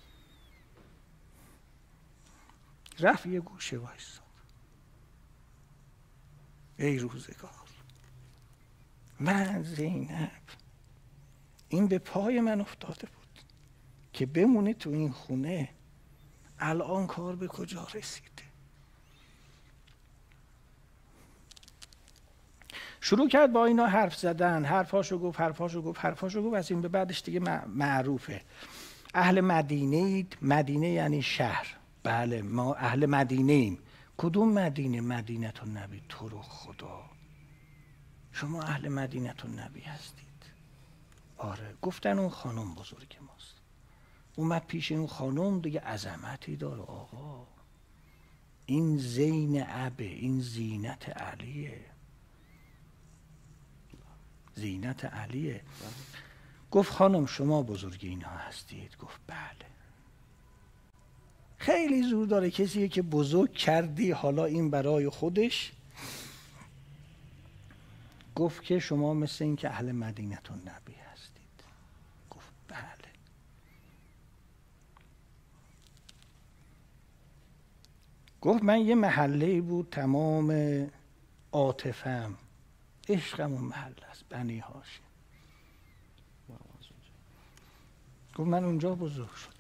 رفت یه گوشه وایساد. ای روزگار، من زینب این به پای من افتاده بود که بمونه تو این خونه، الان کار به کجا رسیده. شروع کرد با اینا حرف زدن، حرفاشو گفت حرفاشو گفت حرفاشو گفت از این به بعدش دیگه معروفه. اهل مدینه اید، مدینه یعنی شهر. بله ما اهل مدینه ایم. کدوم مدینه؟ مدینه النبی. تو رو خدا شما اهل مدینه النبی هستید؟ آره. گفتن اون خانم بزرگ ماست. اومد پیش اون خانم دیگه، عظمتی داره آقا، این زینب، این زینت علیه، زینت علیه. گفت خانم شما بزرگ اینها هستید؟ گفت بله. خیلی زور داره کسی که بزرگ کردی حالا این برای خودش. گفت که شما مثل این که اهل مدینه النبی هستید؟ گفت بله. گفت من یه محله بود تمام عاطفم عشقم اون محله است، بنی هاشم. گفت من اونجا بزرگ شدم.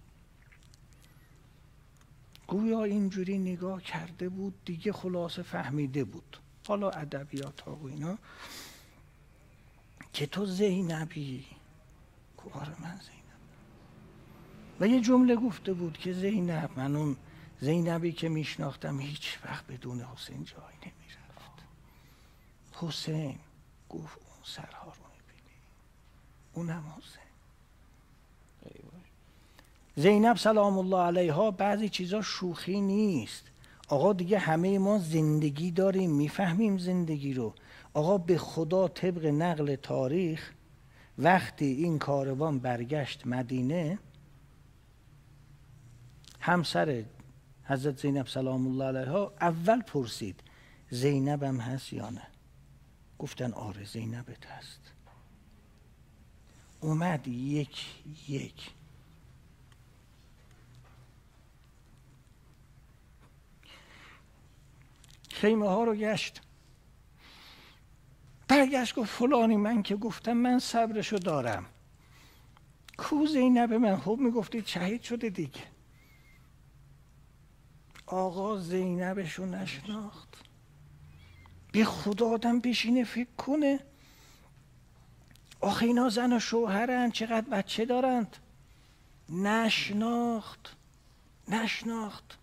گویا اینجوری نگاه کرده بود دیگه، خلاصه فهمیده بود، حالا ادبیات ها و اینا، که تو زینبی. گفت آره من زینب. و یه جمله گفته بود که زینب، من اون زینبی که میشناختم هیچ وقت بدون حسین جایی نمیرفت. حسین. گفت اون سرها رو میبینی؟ اونم حسین. زینب سلام الله علیها بعضی چیزا شوخی نیست آقا، دیگه همه ما زندگی داریم، میفهمیم زندگی رو. آقا به خدا طبق نقل تاریخ وقتی این کاروان برگشت مدینه، همسر حضرت زینب سلام الله علیها اول پرسید زینبم هست یا نه؟ گفتن آره زینبت هست. اومد یک یک خیمه ها رو گشت، برگشت گفت فلانی من که گفتم من صبرشو دارم، کو زینب من؟ خب میگفتید شهید شده دیگه. آقا زینبشو نشناخت. به خدا آدم بشینه فکر کنه آخه اینا زن و شوهرن، چقدر بچه دارند. نشناخت نشناخت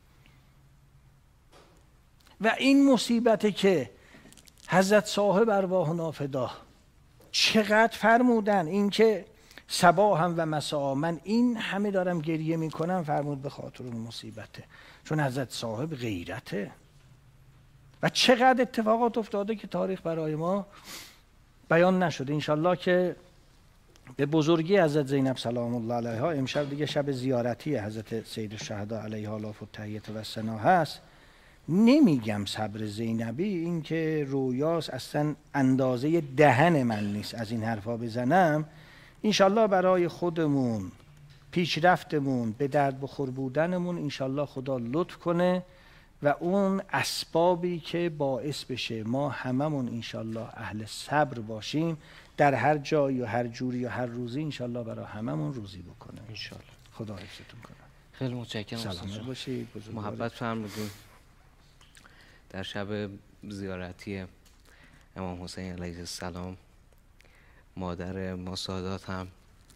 و این مصیبته که حضرت صاحب ارواح نافدا چقدر فرمودن، این که صباحا و مساء من این همه دارم گریه میکنم، فرمود به خاطر اون مصیبته، چون حضرت صاحب غیرته. و چقدر اتفاقات افتاده که تاریخ برای ما بیان نشده. انشالله که به بزرگی حضرت زینب سلام الله علیها، امشب دیگه شب زیارتی حضرت سید الشهدا علیها الاف التحیة و الثنا هست، نمیگم صبر زینبی، این که رویاست، اصلا اندازه دهن من نیست از این حرفا بزنم. انشالله برای خودمون، پیشرفتمون، به درد بخور بودنمون انشالله خدا لطف کنه و اون اسبابی که باعث بشه ما هممون انشالله اهل صبر باشیم در هر جایی و هر جوری و هر روزی انشالله برای هممون روزی بکنه انشالله. خدا حفظتون کنه. خیلی متشکرم. سلامت باشید. محبت فرمودید. در شب زیارتی امام حسین علیه السلام مادر ما سادات هم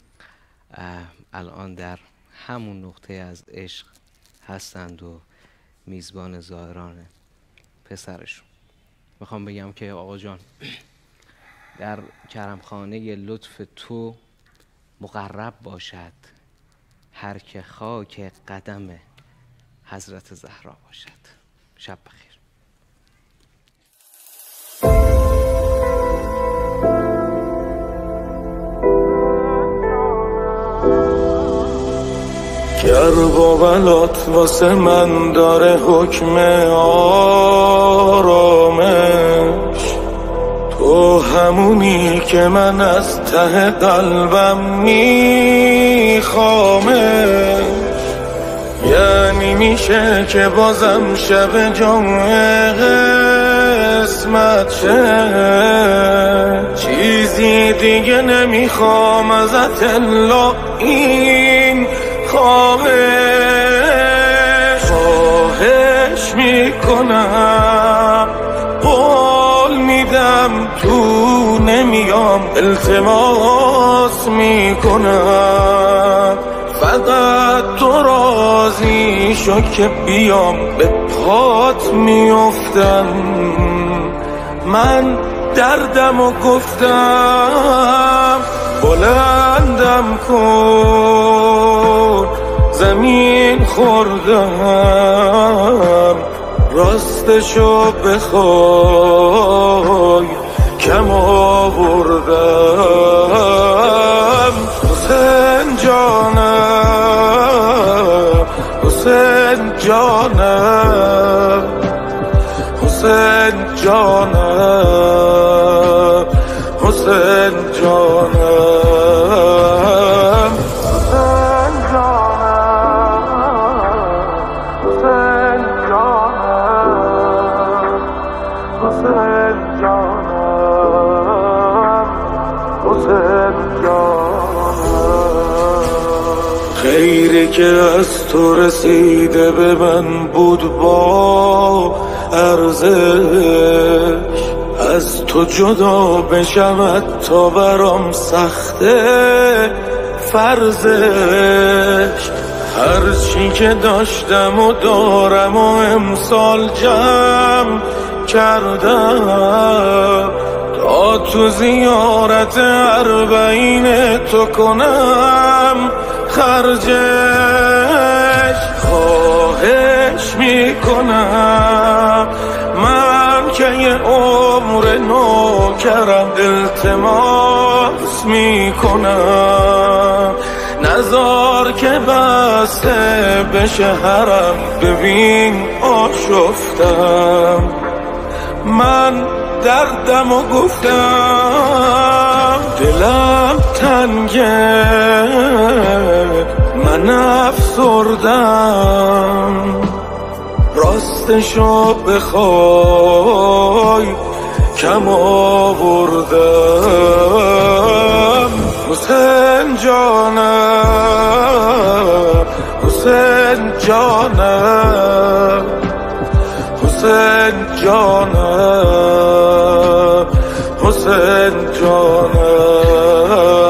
الان در همون نقطه از عشق هستند و میزبان زائران پسرشون. میخوام بگم که آقا جان در کرمخانه لطف تو مقرب باشد هر که خاک قدم حضرت زهرا باشد. شب بخیر. کربالات واسه من داره حکم آرامش، تو همونی که من از ته قلبم میخوامش. یعنی میشه که بازم شب جمعه قسمت شه، چیزی دیگه نمیخوام ازت الا این خواهش. خواهش میکنم، قول میدم تو نمیام، التماس میکنم فقط تو راضی شو که بیام. به پات میافتم من دردم و گفتم، بلندم کن زمین خوردم، راستشو بخوای کم آوردم. حسین جانم، حسین جانم، حسین جانم، حسین جانم، حسین جانم، حسین جانم، حسین جانم، حسین جانم. خیری که از تو رسیده به من بود با ارزش، از تو جدا بشم تا برام سخته فرضش. هرچی که داشتم و دارم و امسال جمع کردم تا تو زیارت اربعین تو کنم خرجش. خواهش میکنم من که یه عمر نوکرم، التماس میکنم نزار که بسته بشه حرم. ببین آشفتم من دردم و گفتم، دلم تنگه من افسردم، راستشو بخوای کم آوردم. حسین جانم، حسین جانم، حسین جانم، حسین جانم.